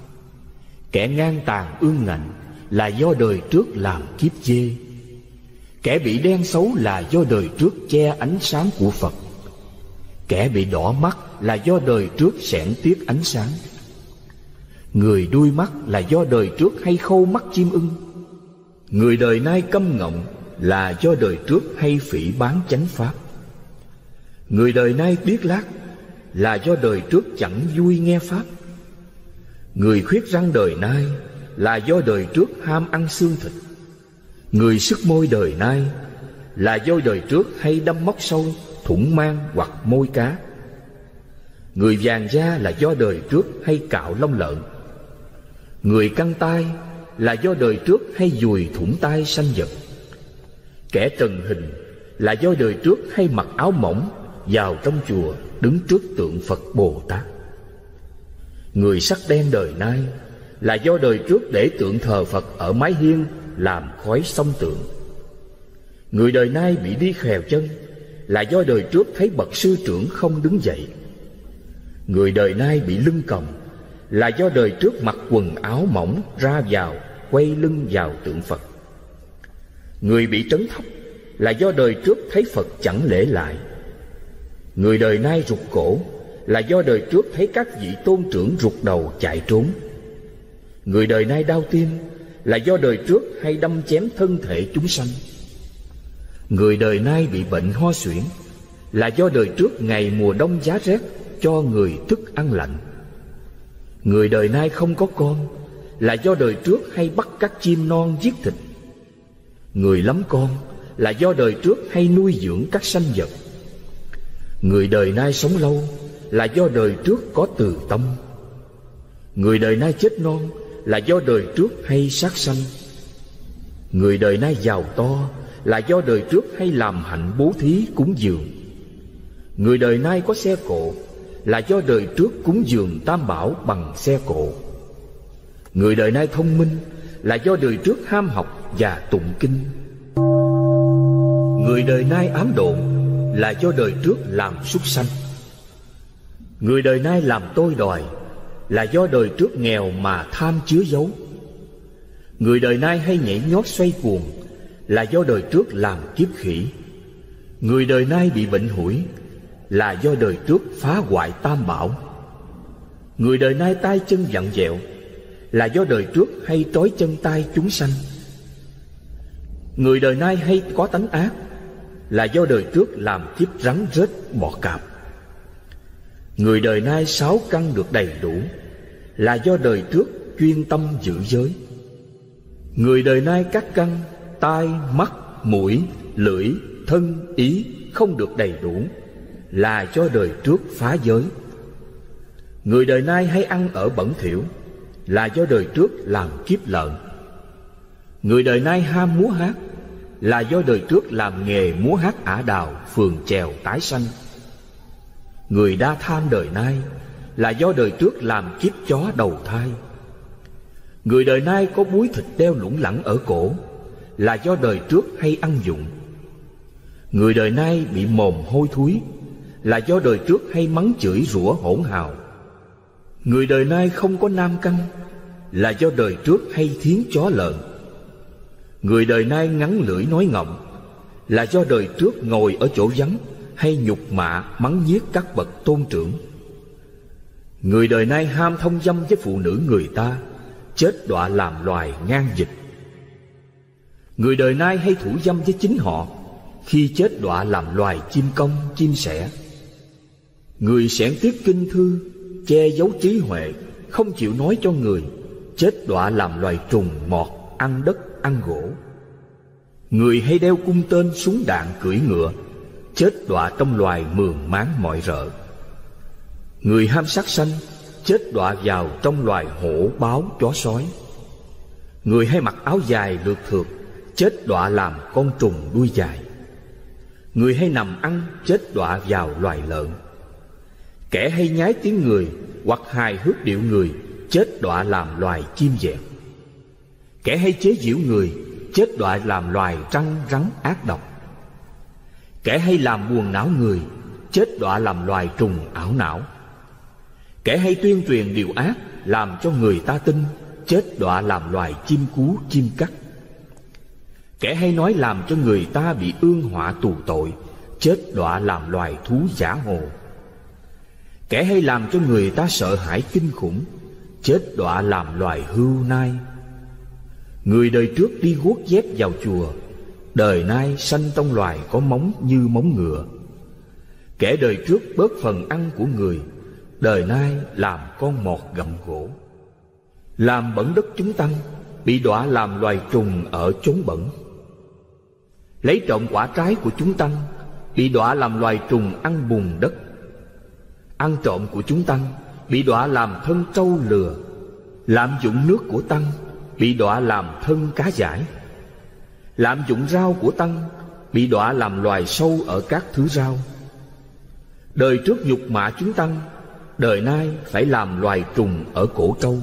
Kẻ ngang tàn ương ngạnh là do đời trước làm kiếp dê. Kẻ bị đen xấu là do đời trước che ánh sáng của Phật. Kẻ bị đỏ mắt là do đời trước xẻn tiếc ánh sáng. Người đuôi mắt là do đời trước hay khâu mắt chim ưng. Người đời nay câm ngọng là do đời trước hay phỉ báng chánh pháp. Người đời nay điếc lác là do đời trước chẳng vui nghe pháp. Người khuyết răng đời nay là do đời trước ham ăn xương thịt. Người sức môi đời nay là do đời trước hay đâm móc sâu, thủng mang hoặc môi cá. Người vàng da là do đời trước hay cạo lông lợn. Người căng tai là do đời trước hay dùi thủng tai sanh vật. Kẻ trần hình là do đời trước hay mặc áo mỏng vào trong chùa đứng trước tượng Phật Bồ Tát. Người sắc đen đời nay là do đời trước để tượng thờ Phật ở mái hiên làm khói xông tượng. Người đời nay bị đi khèo chân là do đời trước thấy bậc sư trưởng không đứng dậy. Người đời nay bị lưng còng là do đời trước mặc quần áo mỏng ra vào quay lưng vào tượng Phật. Người bị trấn thấp là do đời trước thấy Phật chẳng lễ lại. Người đời nay rụt cổ là do đời trước thấy các vị tôn trưởng rụt đầu chạy trốn. Người đời nay đau tim là do đời trước hay đâm chém thân thể chúng sanh. Người đời nay bị bệnh ho suyễn là do đời trước ngày mùa đông giá rét cho người thức ăn lạnh. Người đời nay không có con là do đời trước hay bắt các chim non giết thịt. Người lắm con là do đời trước hay nuôi dưỡng các sanh vật. Người đời nay sống lâu là do đời trước có từ tâm. Người đời nay chết non là do đời trước hay sát sanh. Người đời nay giàu to là do đời trước hay làm hạnh bố thí cúng dường. Người đời nay có xe cộ là do đời trước cúng dường tam bảo bằng xe cộ. Người đời nay thông minh là do đời trước ham học và tụng kinh. Người đời nay ám độn là do đời trước làm súc sanh. Người đời nay làm tôi đòi là do đời trước nghèo mà tham chứa giấu. Người đời nay hay nhảy nhót xoay cuồng là do đời trước làm kiếp khỉ. Người đời nay bị bệnh hủi là do đời trước phá hoại tam bảo. Người đời nay tay chân vặn vẹo là do đời trước hay trói chân tay chúng sanh. Người đời nay hay có tánh ác là do đời trước làm kiếp rắn rết bọ cạp. Người đời nay sáu căn được đầy đủ là do đời trước chuyên tâm giữ giới. Người đời nay các căn tai, mắt, mũi, lưỡi, thân, ý không được đầy đủ là do đời trước phá giới. Người đời nay hay ăn ở bẩn thỉu là do đời trước làm kiếp lợn. Người đời nay ham múa hát là do đời trước làm nghề múa hát ả đào, phường chèo tái sanh. Người đa tham đời nay là do đời trước làm kiếp chó đầu thai. Người đời nay có búi thịt đeo lủng lẳng ở cổ là do đời trước hay ăn dụng. Người đời nay bị mồm hôi thối là do đời trước hay mắng chửi rủa hỗn hào. Người đời nay không có nam căn là do đời trước hay thiến chó lợn. Người đời nay ngắn lưỡi nói ngọng là do đời trước ngồi ở chỗ vắng hay nhục mạ mắng nhiếc các bậc tôn trưởng. Người đời nay ham thông dâm với phụ nữ người ta, chết đọa làm loài ngang dịch. Người đời nay hay thủ dâm với chính họ, khi chết đọa làm loài chim công, chim sẻ. Người xẻn tiếc kinh thư, che giấu trí huệ, không chịu nói cho người, chết đọa làm loài trùng mọt, ăn đất, ăn gỗ. Người hay đeo cung tên, súng đạn, cưỡi ngựa, chết đọa trong loài mường máng mọi rợ. Người ham sát sanh, chết đọa vào trong loài hổ, báo, chó sói. Người hay mặc áo dài lượt thượt, chết đọa làm con trùng đuôi dài. Người hay nằm ăn, chết đọa vào loài lợn. Kẻ hay nhái tiếng người hoặc hài hước điệu người, chết đọa làm loài chim dẹt. Kẻ hay chế giễu người, chết đọa làm loài trăng rắn ác độc. Kẻ hay làm buồn não người, chết đọa làm loài trùng ảo não. Kẻ hay tuyên truyền điều ác, làm cho người ta tin, chết đọa làm loài chim cú chim cắt. Kẻ hay nói làm cho người ta bị ương họa tù tội, chết đọa làm loài thú giả hồ. Kẻ hay làm cho người ta sợ hãi kinh khủng, chết đọa làm loài hươu nai. Người đời trước đi guốc dép vào chùa, đời nay sanh trong loài có móng như móng ngựa. Kẻ đời trước bớt phần ăn của người, đời nay làm con mọt gặm gỗ. Làm bẩn đất chúng tăng, bị đọa làm loài trùng ở chốn bẩn. Lấy trộm quả trái của chúng tăng, bị đọa làm loài trùng ăn bùn đất. Ăn trộm của chúng tăng, bị đọa làm thân trâu lừa. Lạm dụng nước của tăng, bị đọa làm thân cá dải. Lạm dụng rau của tăng, bị đọa làm loài sâu ở các thứ rau. Đời trước nhục mạ chúng tăng, đời nay phải làm loài trùng ở cổ trâu.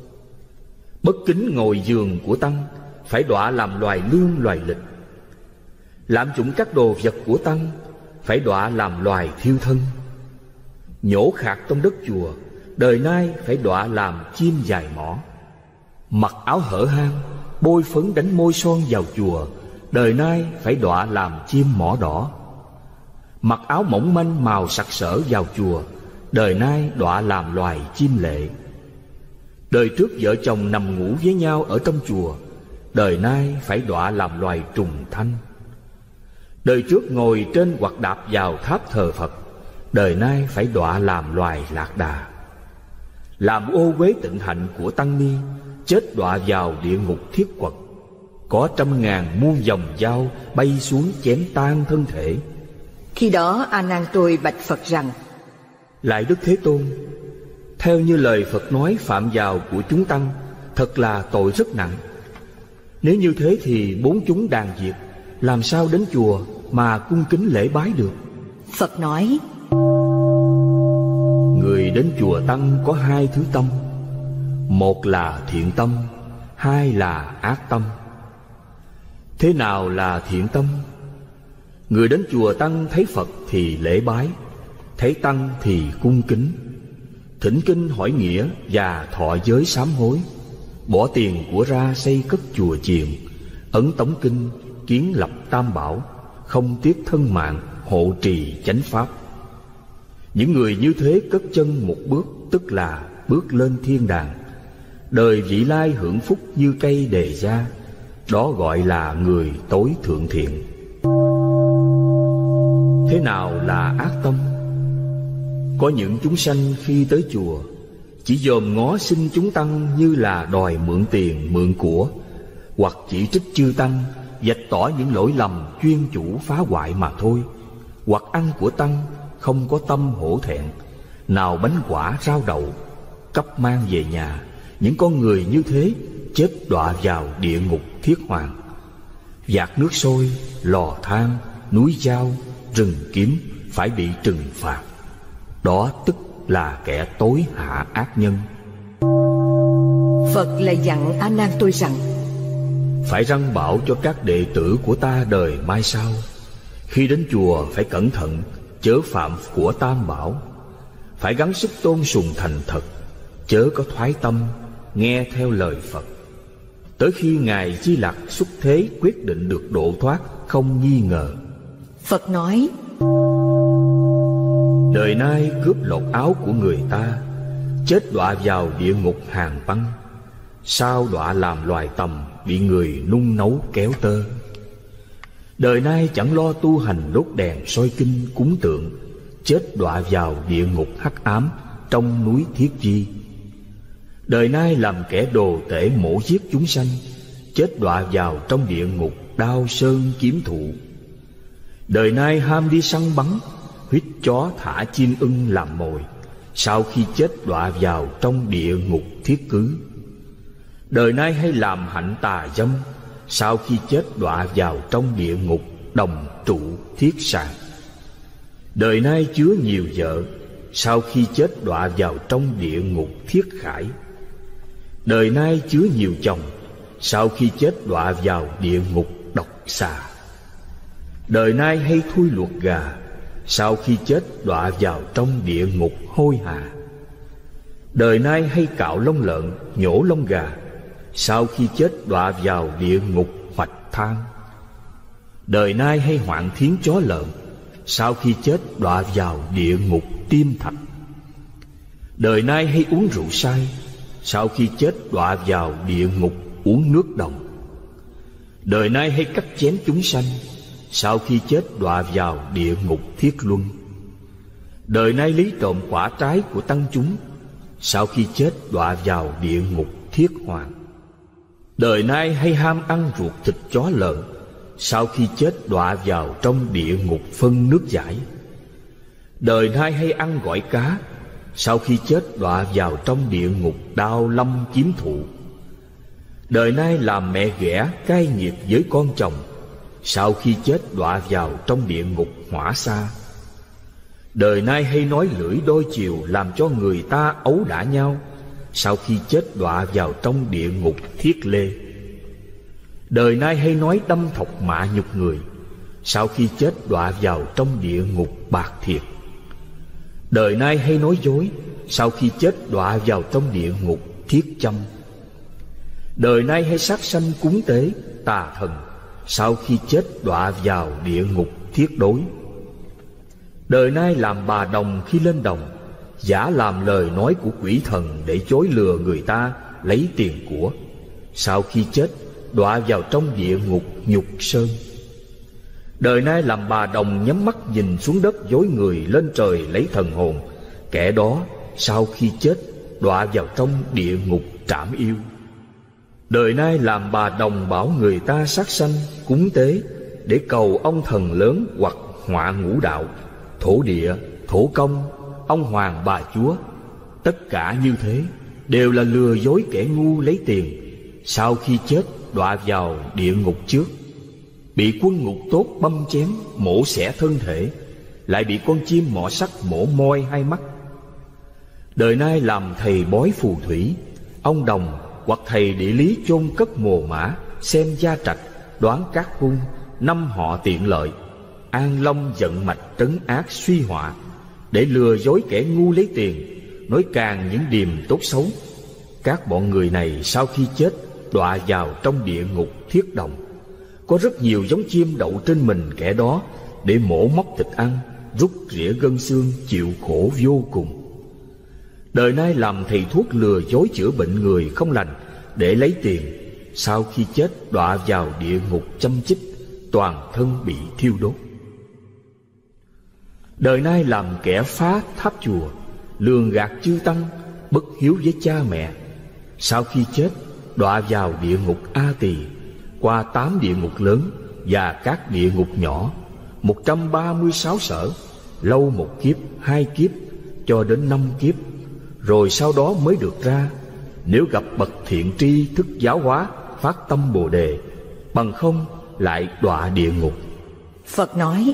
Bất kính ngồi giường của tăng, phải đọa làm loài lương loài lịch. Lạm dụng các đồ vật của tăng, phải đọa làm loài thiêu thân. Nhổ khạc trong đất chùa, đời nay phải đọa làm chim dài mỏ. Mặc áo hở hang, bôi phấn đánh môi son vào chùa, đời nay phải đọa làm chim mỏ đỏ. Mặc áo mỏng manh màu sặc sỡ vào chùa, đời nay đọa làm loài chim lệ. Đời trước vợ chồng nằm ngủ với nhau ở trong chùa, đời nay phải đọa làm loài trùng thanh. Đời trước ngồi trên hoặc đạp vào tháp thờ Phật, đời nay phải đọa làm loài lạc đà. Làm ô uế tịnh hạnh của tăng ni, chết đọa vào địa ngục thiết quật. Có trăm ngàn muôn dòng dao bay xuống chém tan thân thể. Khi đó A Nan tôi bạch Phật rằng: Lại Đức Thế Tôn, theo như lời Phật nói, phạm vào của chúng tăng thật là tội rất nặng. Nếu như thế thì bốn chúng đàn diệt, làm sao đến chùa mà cung kính lễ bái được? Phật nói: Người đến chùa tăng có hai thứ tâm. Một là thiện tâm, hai là ác tâm. Thế nào là thiện tâm? Người đến chùa tăng thấy Phật thì lễ bái, thấy tăng thì cung kính, thỉnh kinh hỏi nghĩa và thọ giới sám hối, bỏ tiền của ra xây cất chùa chiền, ấn tống kinh, kiến lập tam bảo, không tiếc thân mạng, hộ trì chánh pháp. Những người như thế cất chân một bước, tức là bước lên thiên đàng, đời vị lai hưởng phúc như cây đề gia. Đó gọi là người tối thượng thiện. Thế nào là ác tâm? Có những chúng sanh khi tới chùa chỉ dòm ngó xin chúng tăng như là đòi mượn tiền mượn của, hoặc chỉ trích chư tăng, vạch tỏ những lỗi lầm chuyên chủ phá hoại mà thôi. Hoặc ăn của tăng không có tâm hổ thẹn, nào bánh quả rau đậu, cắp mang về nhà. Những con người như thế chết đọa vào địa ngục thiết hoàng. Vạc nước sôi, lò than, núi dao, rừng kiếm phải bị trừng phạt. Đó tức là kẻ tối hạ ác nhân. Phật lại dặn A Nan tôi rằng: Phải răn bảo cho các đệ tử của ta đời mai sau, khi đến chùa phải cẩn thận, chớ phạm của tam bảo. Phải gắng sức tôn sùng thành thật, chớ có thoái tâm, nghe theo lời Phật. Tới khi Ngài Di Lặc xuất thế quyết định được độ thoát không nghi ngờ. Phật nói: Đời nay cướp lột áo của người ta, chết đọa vào địa ngục hàng băng. Sao đọa làm loài tầm, bị người nung nấu kéo tơ. Đời nay chẳng lo tu hành đốt đèn soi kinh cúng tượng, chết đọa vào địa ngục hắc ám trong núi Thiết Di. Đời nay làm kẻ đồ tể mổ giết chúng sanh, chết đọa vào trong địa ngục đao sơn kiếm thụ. Đời nay ham đi săn bắn, huyết chó thả chim ưng làm mồi, sau khi chết đọa vào trong địa ngục thiết cứ. Đời nay hay làm hạnh tà dâm, sau khi chết đọa vào trong địa ngục đồng trụ thiết sàng. Đời nay chứa nhiều vợ, sau khi chết đọa vào trong địa ngục thiết khải. Đời nay chứa nhiều chồng, sau khi chết đọa vào địa ngục độc xà. Đời nay hay thui luộc gà, sau khi chết đọa vào trong địa ngục hôi hà. Đời nay hay cạo lông lợn, nhổ lông gà, sau khi chết đọa vào địa ngục hoạch than. Đời nay hay hoạn thiến chó lợn, sau khi chết đọa vào địa ngục tim thạch. Đời nay hay uống rượu say, sau khi chết đọa vào địa ngục uống nước đồng. Đời nay hay cắt chém chúng sanh, sau khi chết đọa vào địa ngục thiết luân. Đời nay lấy trộm quả trái của tăng chúng, sau khi chết đọa vào địa ngục thiết hoàng. Đời nay hay ham ăn ruột thịt chó lợn, sau khi chết đọa vào trong địa ngục phân nước giải. Đời nay hay ăn gỏi cá, sau khi chết đọa vào trong địa ngục đao lâm kiếm thụ. Đời nay làm mẹ ghẻ cai nghiệt với con chồng, sau khi chết đọa vào trong địa ngục hỏa sa. Đời nay hay nói lưỡi đôi chiều làm cho người ta ấu đả nhau, sau khi chết đọa vào trong địa ngục thiết lê. Đời nay hay nói đâm thọc mạ nhục người, sau khi chết đọa vào trong địa ngục bạc thiệt. Đời nay hay nói dối, sau khi chết đọa vào trong địa ngục thiết châm. Đời nay hay sát sanh cúng tế tà thần, sau khi chết đọa vào địa ngục thiết đối. Đời nay làm bà đồng khi lên đồng, giả làm lời nói của quỷ thần để chối lừa người ta lấy tiền của, sau khi chết đọa vào trong địa ngục nhục sơn. Đời nay làm bà đồng nhắm mắt nhìn xuống đất dối người lên trời lấy thần hồn, kẻ đó sau khi chết đọa vào trong địa ngục trảm yêu. Đời nay làm bà đồng bảo người ta sát sanh cúng tế để cầu ông thần lớn hoặc họa ngũ đạo, thổ địa, thổ công, ông hoàng bà chúa. Tất cả như thế đều là lừa dối kẻ ngu lấy tiền, sau khi chết đọa vào địa ngục trước. Bị quân ngục tốt băm chém mổ xẻ thân thể, lại bị con chim mọ sắt mổ moi hai mắt. Đời nay làm thầy bói phù thủy, ông đồng hoặc thầy địa lý chôn cất mồ mã, xem gia trạch, đoán các hung, năm họ tiện lợi, an long vận mạch trấn ác suy họa, để lừa dối kẻ ngu lấy tiền, nói càng những điềm tốt xấu. Các bọn người này sau khi chết đọa vào trong địa ngục thiết đồng. Có rất nhiều giống chim đậu trên mình kẻ đó, để mổ móc thịt ăn, rút rỉa gân xương, chịu khổ vô cùng. Đời nay làm thầy thuốc lừa dối chữa bệnh người không lành để lấy tiền, sau khi chết đọa vào địa ngục châm chích, toàn thân bị thiêu đốt. Đời nay làm kẻ phá tháp chùa, lường gạt chư tăng, bất hiếu với cha mẹ, sau khi chết đọa vào địa ngục A Tỳ, qua tám địa ngục lớn và các địa ngục nhỏ, một trăm ba mươi sáu sở, lâu một kiếp, hai kiếp, cho đến năm kiếp, rồi sau đó mới được ra. Nếu gặp bậc thiện tri thức giáo hóa, phát tâm Bồ Đề, bằng không lại đọa địa ngục. Phật nói: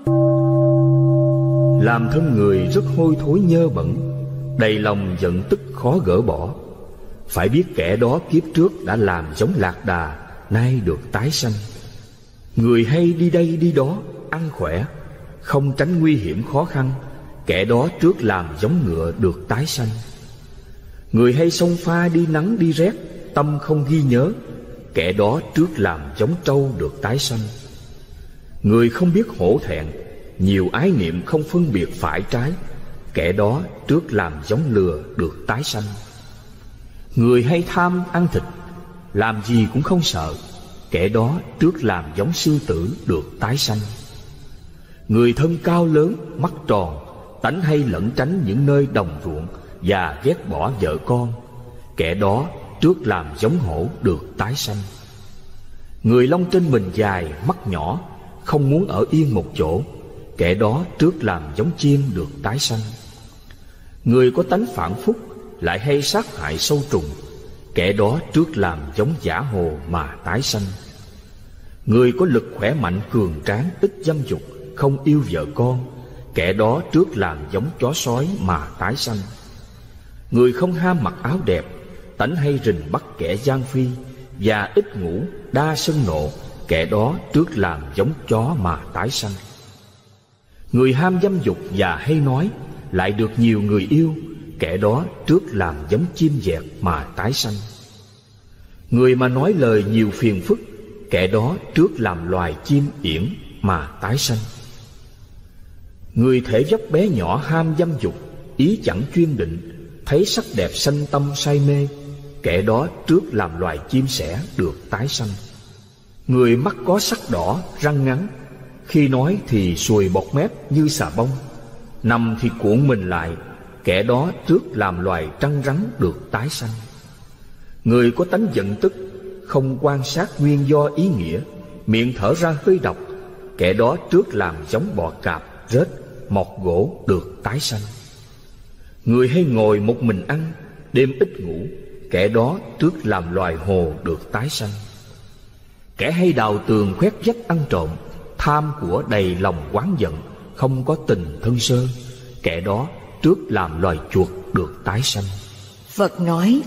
làm thân người rất hôi thối nhơ bẩn, đầy lòng giận tức khó gỡ bỏ. Phải biết kẻ đó kiếp trước đã làm giống lạc đà, nay được tái sanh. Người hay đi đây đi đó, ăn khỏe, không tránh nguy hiểm khó khăn, kẻ đó trước làm giống ngựa được tái sanh. Người hay xông pha đi nắng đi rét, tâm không ghi nhớ, kẻ đó trước làm giống trâu được tái sanh. Người không biết hổ thẹn, nhiều ái niệm không phân biệt phải trái, kẻ đó trước làm giống lừa được tái sanh. Người hay tham ăn thịt, làm gì cũng không sợ, kẻ đó trước làm giống sư tử được tái sanh. Người thân cao lớn, mắt tròn, tánh hay lẩn tránh những nơi đồng ruộng và ghét bỏ vợ con, kẻ đó trước làm giống hổ được tái sanh. Người lông trên mình dài, mắt nhỏ, không muốn ở yên một chỗ, kẻ đó trước làm giống chim được tái sanh. Người có tánh phản phúc, lại hay sát hại sâu trùng, kẻ đó trước làm giống giả hồ mà tái sanh. Người có lực khỏe mạnh cường tráng, ít dâm dục, không yêu vợ con, kẻ đó trước làm giống chó sói mà tái sanh. Người không ham mặc áo đẹp, tánh hay rình bắt kẻ gian phi, và ít ngủ, đa sân nộ, kẻ đó trước làm giống chó mà tái sanh. Người ham dâm dục và hay nói, lại được nhiều người yêu, kẻ đó trước làm giống chim dẹt mà tái sanh. Người mà nói lời nhiều phiền phức, kẻ đó trước làm loài chim yển mà tái sanh. Người thể vóc bé nhỏ ham dâm dục, ý chẳng chuyên định, thấy sắc đẹp sanh tâm say mê, kẻ đó trước làm loài chim sẻ được tái sanh. Người mắt có sắc đỏ, răng ngắn, khi nói thì sùi bọt mép như xà bông, nằm thì cuộn mình lại, kẻ đó trước làm loài trăng rắn được tái sanh. Người có tánh giận tức, không quan sát nguyên do ý nghĩa, miệng thở ra hơi độc, kẻ đó trước làm giống bọ cạp, rết, mọt gỗ được tái sanh. Người hay ngồi một mình ăn, đêm ít ngủ, kẻ đó trước làm loài hồ được tái sanh. Kẻ hay đào tường khoét vách ăn trộm, tham của đầy lòng oán giận, không có tình thân sơ, kẻ đó trước làm loài chuột được tái sanh. Phật nói: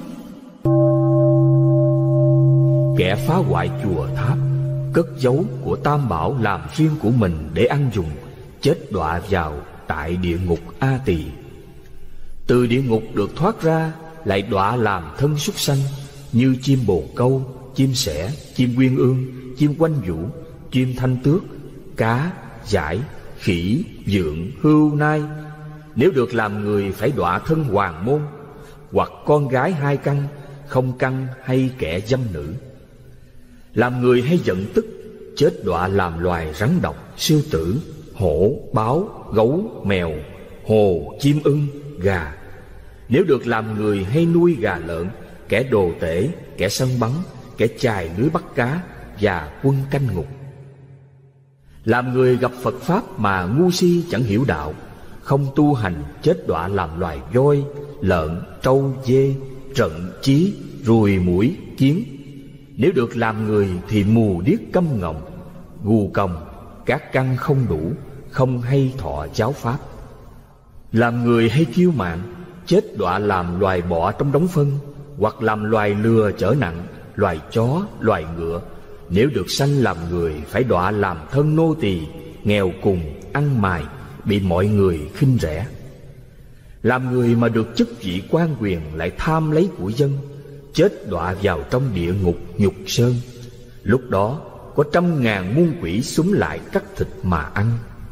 kẻ phá hoại chùa tháp, cất giấu của tam bảo làm riêng của mình để ăn dùng, chết đọa vào tại địa ngục A Tỳ. Từ địa ngục được thoát ra, lại đọa làm thân súc sanh, như chim bồ câu, chim sẻ, chim quyên ương, chim quanh vũ, chim thanh tước, cá, dải, khỉ, vượn, hươu, nai. Nếu được làm người phải đọa thân hoàng môn, hoặc con gái hai căn, không căn hay kẻ dâm nữ. Làm người hay giận tức, chết đọa làm loài rắn độc, sư tử, hổ, báo, gấu, mèo, hồ, chim ưng, gà. Nếu được làm người hay nuôi gà lợn, kẻ đồ tể, kẻ săn bắn, kẻ chài lưới bắt cá và quân canh ngục. Làm người gặp Phật Pháp mà ngu si chẳng hiểu đạo, không tu hành, chết đọa làm loài voi, lợn, trâu, dê, trận, chí, ruồi, muỗi, kiến. Nếu được làm người thì mù điếc câm ngọng, gù còng, các căn không đủ, không hay thọ giáo pháp. Làm người hay kiêu mạn, chết đọa làm loài bọ trong đống phân, hoặc làm loài lừa chở nặng, loài chó, loài ngựa. Nếu được sanh làm người phải đọa làm thân nô tỳ, nghèo cùng, ăn mài, bị mọi người khinh rẻ. Làm người mà được chức vị quan quyền lại tham lấy của dân, chết đọa vào trong địa ngục nhục sơn. Lúc đó có trăm ngàn muôn quỷ xúm lại cắt thịt mà ăn.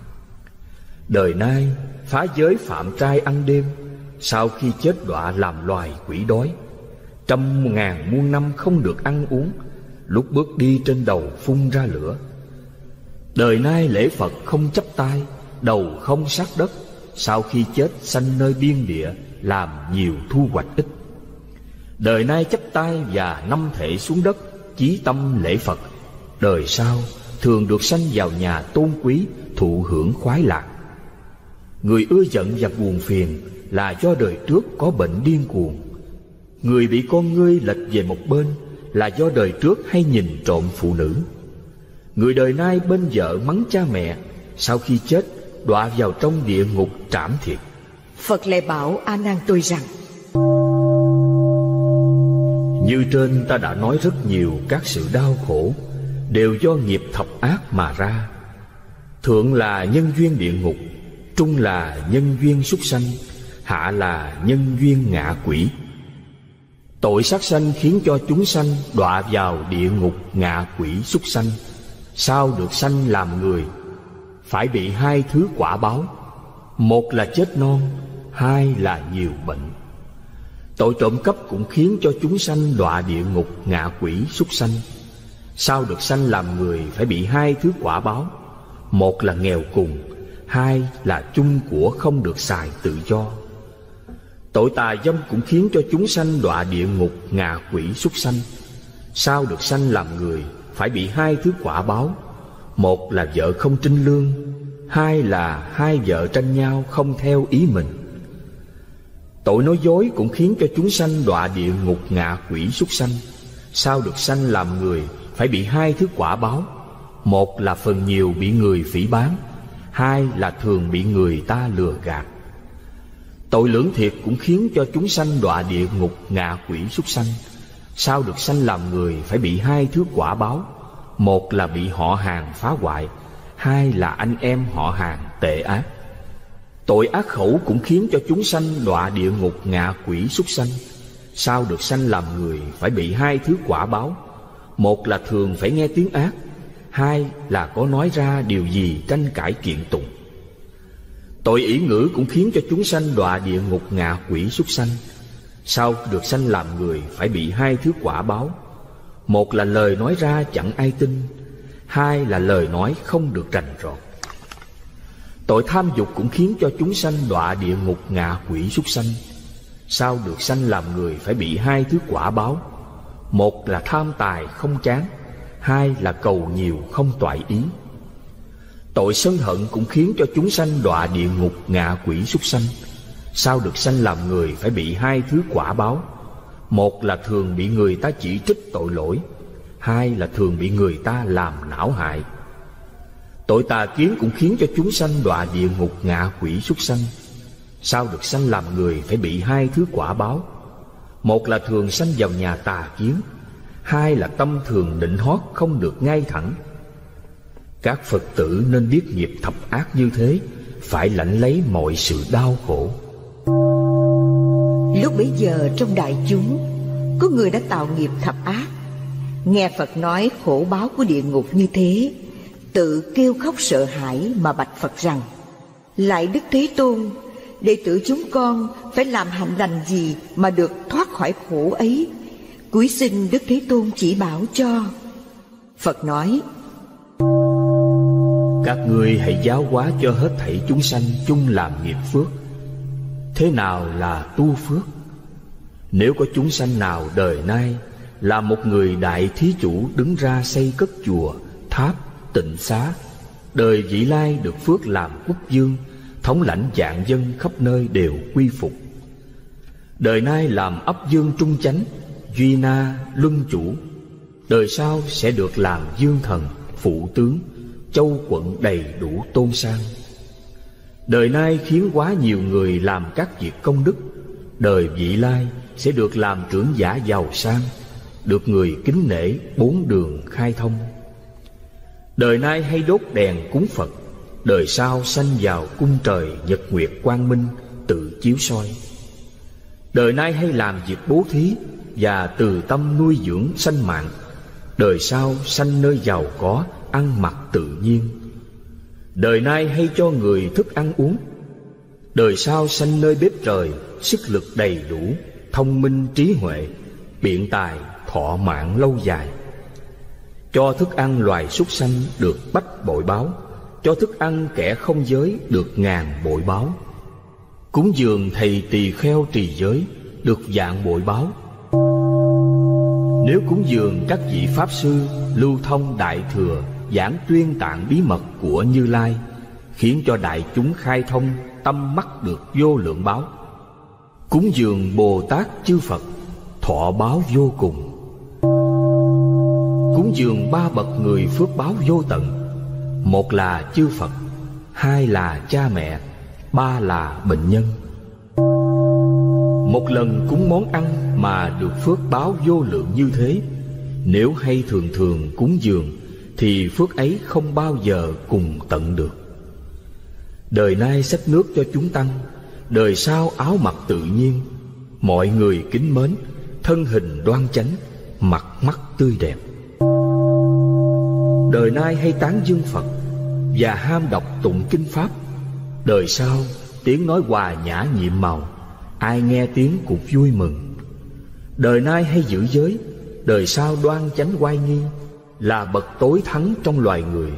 Đời nay phá giới phạm trai ăn đêm, sau khi chết đọa làm loài quỷ đói. Trăm ngàn muôn năm không được ăn uống, lúc bước đi trên đầu phun ra lửa. Đời nay lễ Phật không chắp tay, đầu không sát đất, sau khi chết sanh nơi biên địa, làm nhiều thu hoạch ít. Đời nay chắp tay và năm thể xuống đất, chí tâm lễ Phật. Đời sau thường được sanh vào nhà tôn quý, thụ hưởng khoái lạc. Người ưa giận và buồn phiền là do đời trước có bệnh điên cuồng. Người bị con ngươi lệch về một bên là do đời trước hay nhìn trộm phụ nữ. Người đời nay bên vợ mắng cha mẹ, sau khi chết đọa vào trong địa ngục trảm thiệt. Phật lại bảo A Nan tôi rằng: như trên ta đã nói rất nhiều các sự đau khổ đều do nghiệp thập ác mà ra. Thượng là nhân duyên địa ngục, trung là nhân duyên súc sanh, hạ là nhân duyên ngạ quỷ. Tội sát sanh khiến cho chúng sanh đọa vào địa ngục ngạ quỷ súc sanh. Sao được sanh làm người? Phải bị hai thứ quả báo: một là chết non, hai là nhiều bệnh. Tội trộm cắp cũng khiến cho chúng sanh đọa địa ngục ngạ quỷ súc sanh. Sao được sanh làm người? Phải bị hai thứ quả báo: một là nghèo cùng, hai là chung của không được xài tự do. Tội tà dâm cũng khiến cho chúng sanh đọa địa ngục ngạ quỷ súc sanh. Sao được sanh làm người? Phải bị hai thứ quả báo: một là vợ không trinh lương, hai là hai vợ tranh nhau không theo ý mình. Tội nói dối cũng khiến cho chúng sanh đọa địa ngục ngạ quỷ súc sanh. Sao được sanh làm người phải bị hai thứ quả báo. Một là phần nhiều bị người phỉ báng, hai là thường bị người ta lừa gạt. Tội lưỡng thiệt cũng khiến cho chúng sanh đọa địa ngục ngạ quỷ súc sanh. Sao được sanh làm người phải bị hai thứ quả báo. Một là bị họ hàng phá hoại, hai là anh em họ hàng tệ ác. Tội ác khẩu cũng khiến cho chúng sanh đọa địa ngục ngạ quỷ súc sanh. Sao được sanh làm người phải bị hai thứ quả báo. Một là thường phải nghe tiếng ác, hai là có nói ra điều gì tranh cãi kiện tụng. Tội ỷ ngữ cũng khiến cho chúng sanh đọa địa ngục ngạ quỷ súc sanh. Sao được sanh làm người phải bị hai thứ quả báo. Một là lời nói ra chẳng ai tin, hai là lời nói không được rành rọt. Tội tham dục cũng khiến cho chúng sanh đọa địa ngục ngạ quỷ súc sanh. Sao được sanh làm người phải bị hai thứ quả báo. Một là tham tài không chán, hai là cầu nhiều không toại ý. Tội sân hận cũng khiến cho chúng sanh đọa địa ngục ngạ quỷ súc sanh. Sao được sanh làm người phải bị hai thứ quả báo. Một là thường bị người ta chỉ trích tội lỗi, hai là thường bị người ta làm não hại. Tội tà kiến cũng khiến cho chúng sanh đọa địa ngục ngạ quỷ súc sanh. Sao được sanh làm người phải bị hai thứ quả báo. Một là thường sanh vào nhà tà kiến, hai là tâm thường định hót không được ngay thẳng. Các Phật tử nên biết nghiệp thập ác như thế, phải lãnh lấy mọi sự đau khổ. Lúc bấy giờ trong đại chúng có người đã tạo nghiệp thập ác, nghe Phật nói khổ báo của địa ngục như thế, tự kêu khóc sợ hãi mà bạch Phật rằng: Lạy Đức Thế Tôn, đệ tử chúng con phải làm hạnh lành gì mà được thoát khỏi khổ ấy? Cúi xin Đức Thế Tôn chỉ bảo cho. Phật nói: Các ngươi hãy giáo hóa cho hết thảy chúng sanh chung làm nghiệp phước. Thế nào là tu phước? Nếu có chúng sanh nào đời nay là một người đại thí chủ đứng ra xây cất chùa, tháp, tịnh xá, đời vị lai được phước làm quốc vương, thống lãnh vạn dân khắp nơi đều quy phục. Đời nay làm ấp dương trung chánh, duy na, luân chủ, đời sau sẽ được làm dương thần, phụ tướng, châu quận đầy đủ tôn sang. Đời nay khiến quá nhiều người làm các việc công đức, đời vị lai sẽ được làm trưởng giả giàu sang, được người kính nể, bốn đường khai thông. Đời nay hay đốt đèn cúng Phật, đời sau sanh vào cung trời nhật nguyệt quang minh tự chiếu soi. Đời nay hay làm việc bố thí và từ tâm nuôi dưỡng sanh mạng, đời sau sanh nơi giàu có, ăn mặc tự nhiên. Đời nay hay cho người thức ăn uống, đời sau sanh nơi bếp trời, sức lực đầy đủ, thông minh trí huệ, biện tài, thọ mạng lâu dài. Cho thức ăn loài súc sanh được bách bội báo, cho thức ăn kẻ không giới được ngàn bội báo. Cúng dường thầy tỳ kheo trì giới được vạn bội báo. Nếu cúng dường các vị pháp sư lưu thông đại thừa, giảng tuyên tạng bí mật của Như Lai, khiến cho đại chúng khai thông, tâm mắt được vô lượng báo. Cúng dường Bồ Tát chư Phật, thọ báo vô cùng. Cúng dường ba bậc người phước báo vô tận. Một là chư Phật, hai là cha mẹ, ba là bệnh nhân. Một lần cúng món ăn mà được phước báo vô lượng như thế, nếu hay thường thường cúng dường thì phước ấy không bao giờ cùng tận được. Đời nay xách nước cho chúng tăng, đời sau áo mặc tự nhiên, mọi người kính mến, thân hình đoan chánh, mặt mắt tươi đẹp. Đời nay hay tán dương Phật và ham đọc tụng kinh pháp, đời sau tiếng nói hòa nhã nhiệm màu, ai nghe tiếng cũng vui mừng. Đời nay hay giữ giới, đời sau đoan chánh oai nghi, là bậc tối thắng trong loài người.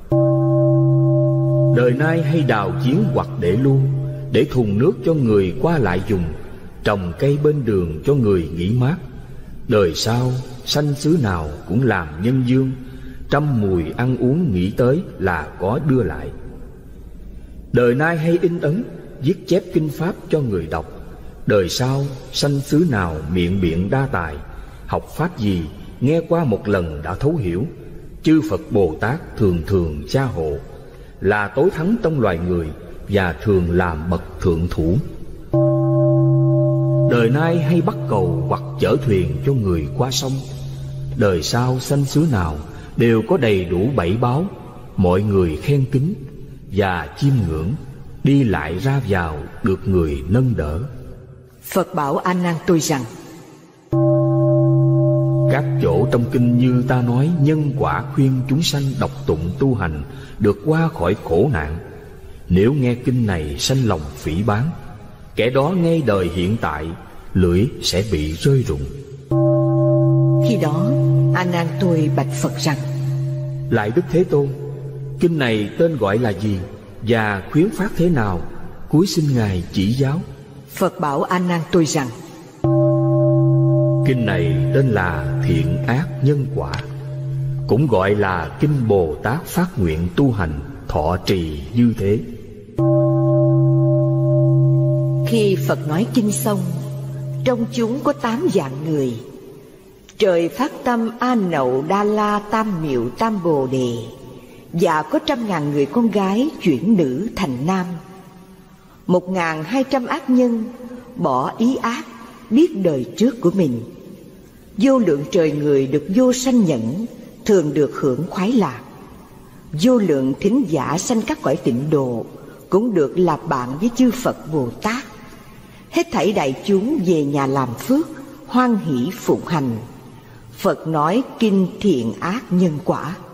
Đời nay hay đào giếng hoặc để lu, để thùng nước cho người qua lại dùng, trồng cây bên đường cho người nghỉ mát. Đời sau sanh xứ nào cũng làm nhân dương, trăm mùi ăn uống nghĩ tới là có đưa lại. Đời nay hay in ấn, viết chép kinh pháp cho người đọc, Đời sau sanh xứ nào miệng biện đa tài, học pháp gì nghe qua một lần đã thấu hiểu. Chư Phật Bồ Tát thường thường gia hộ, là tối thắng trong loài người và thường làm bậc thượng thủ. Đời nay hay bắt cầu hoặc chở thuyền cho người qua sông. Đời sau sanh xứ nào đều có đầy đủ bảy báo, mọi người khen kính và chiêm ngưỡng, đi lại ra vào được người nâng đỡ. Phật bảo A Nan tôi rằng: các chỗ trong kinh như ta nói nhân quả khuyên chúng sanh đọc tụng tu hành được qua khỏi khổ nạn. Nếu nghe kinh này sanh lòng phỉ báng, kẻ đó ngay đời hiện tại lưỡi sẽ bị rơi rụng. Khi đó A Nan tôi bạch Phật rằng: lại Đức Thế Tôn, kinh này tên gọi là gì và khuyến phát thế nào? Cúi xin Ngài chỉ giáo. Phật bảo A Nan tôi rằng: kinh này tên là Thiện Ác Nhân Quả, cũng gọi là kinh Bồ Tát phát nguyện tu hành thọ trì như thế. Khi Phật nói kinh xong, trong chúng có tám dạng người. Trời phát tâm A Nậu Đa La Tam Miệu Tam Bồ Đề, và có trăm ngàn người con gái chuyển nữ thành nam. Một ngàn hai trăm ác nhân bỏ ý ác, biết đời trước của mình. Vô lượng trời người được vô sanh nhẫn, thường được hưởng khoái lạc. Vô lượng thính giả sanh các cõi tịnh độ, cũng được làm bạn với chư Phật Bồ Tát. Hết thảy đại chúng về nhà làm phước, hoan hỷ phụng hành. Phật nói kinh Thiện Ác Nhân Quả.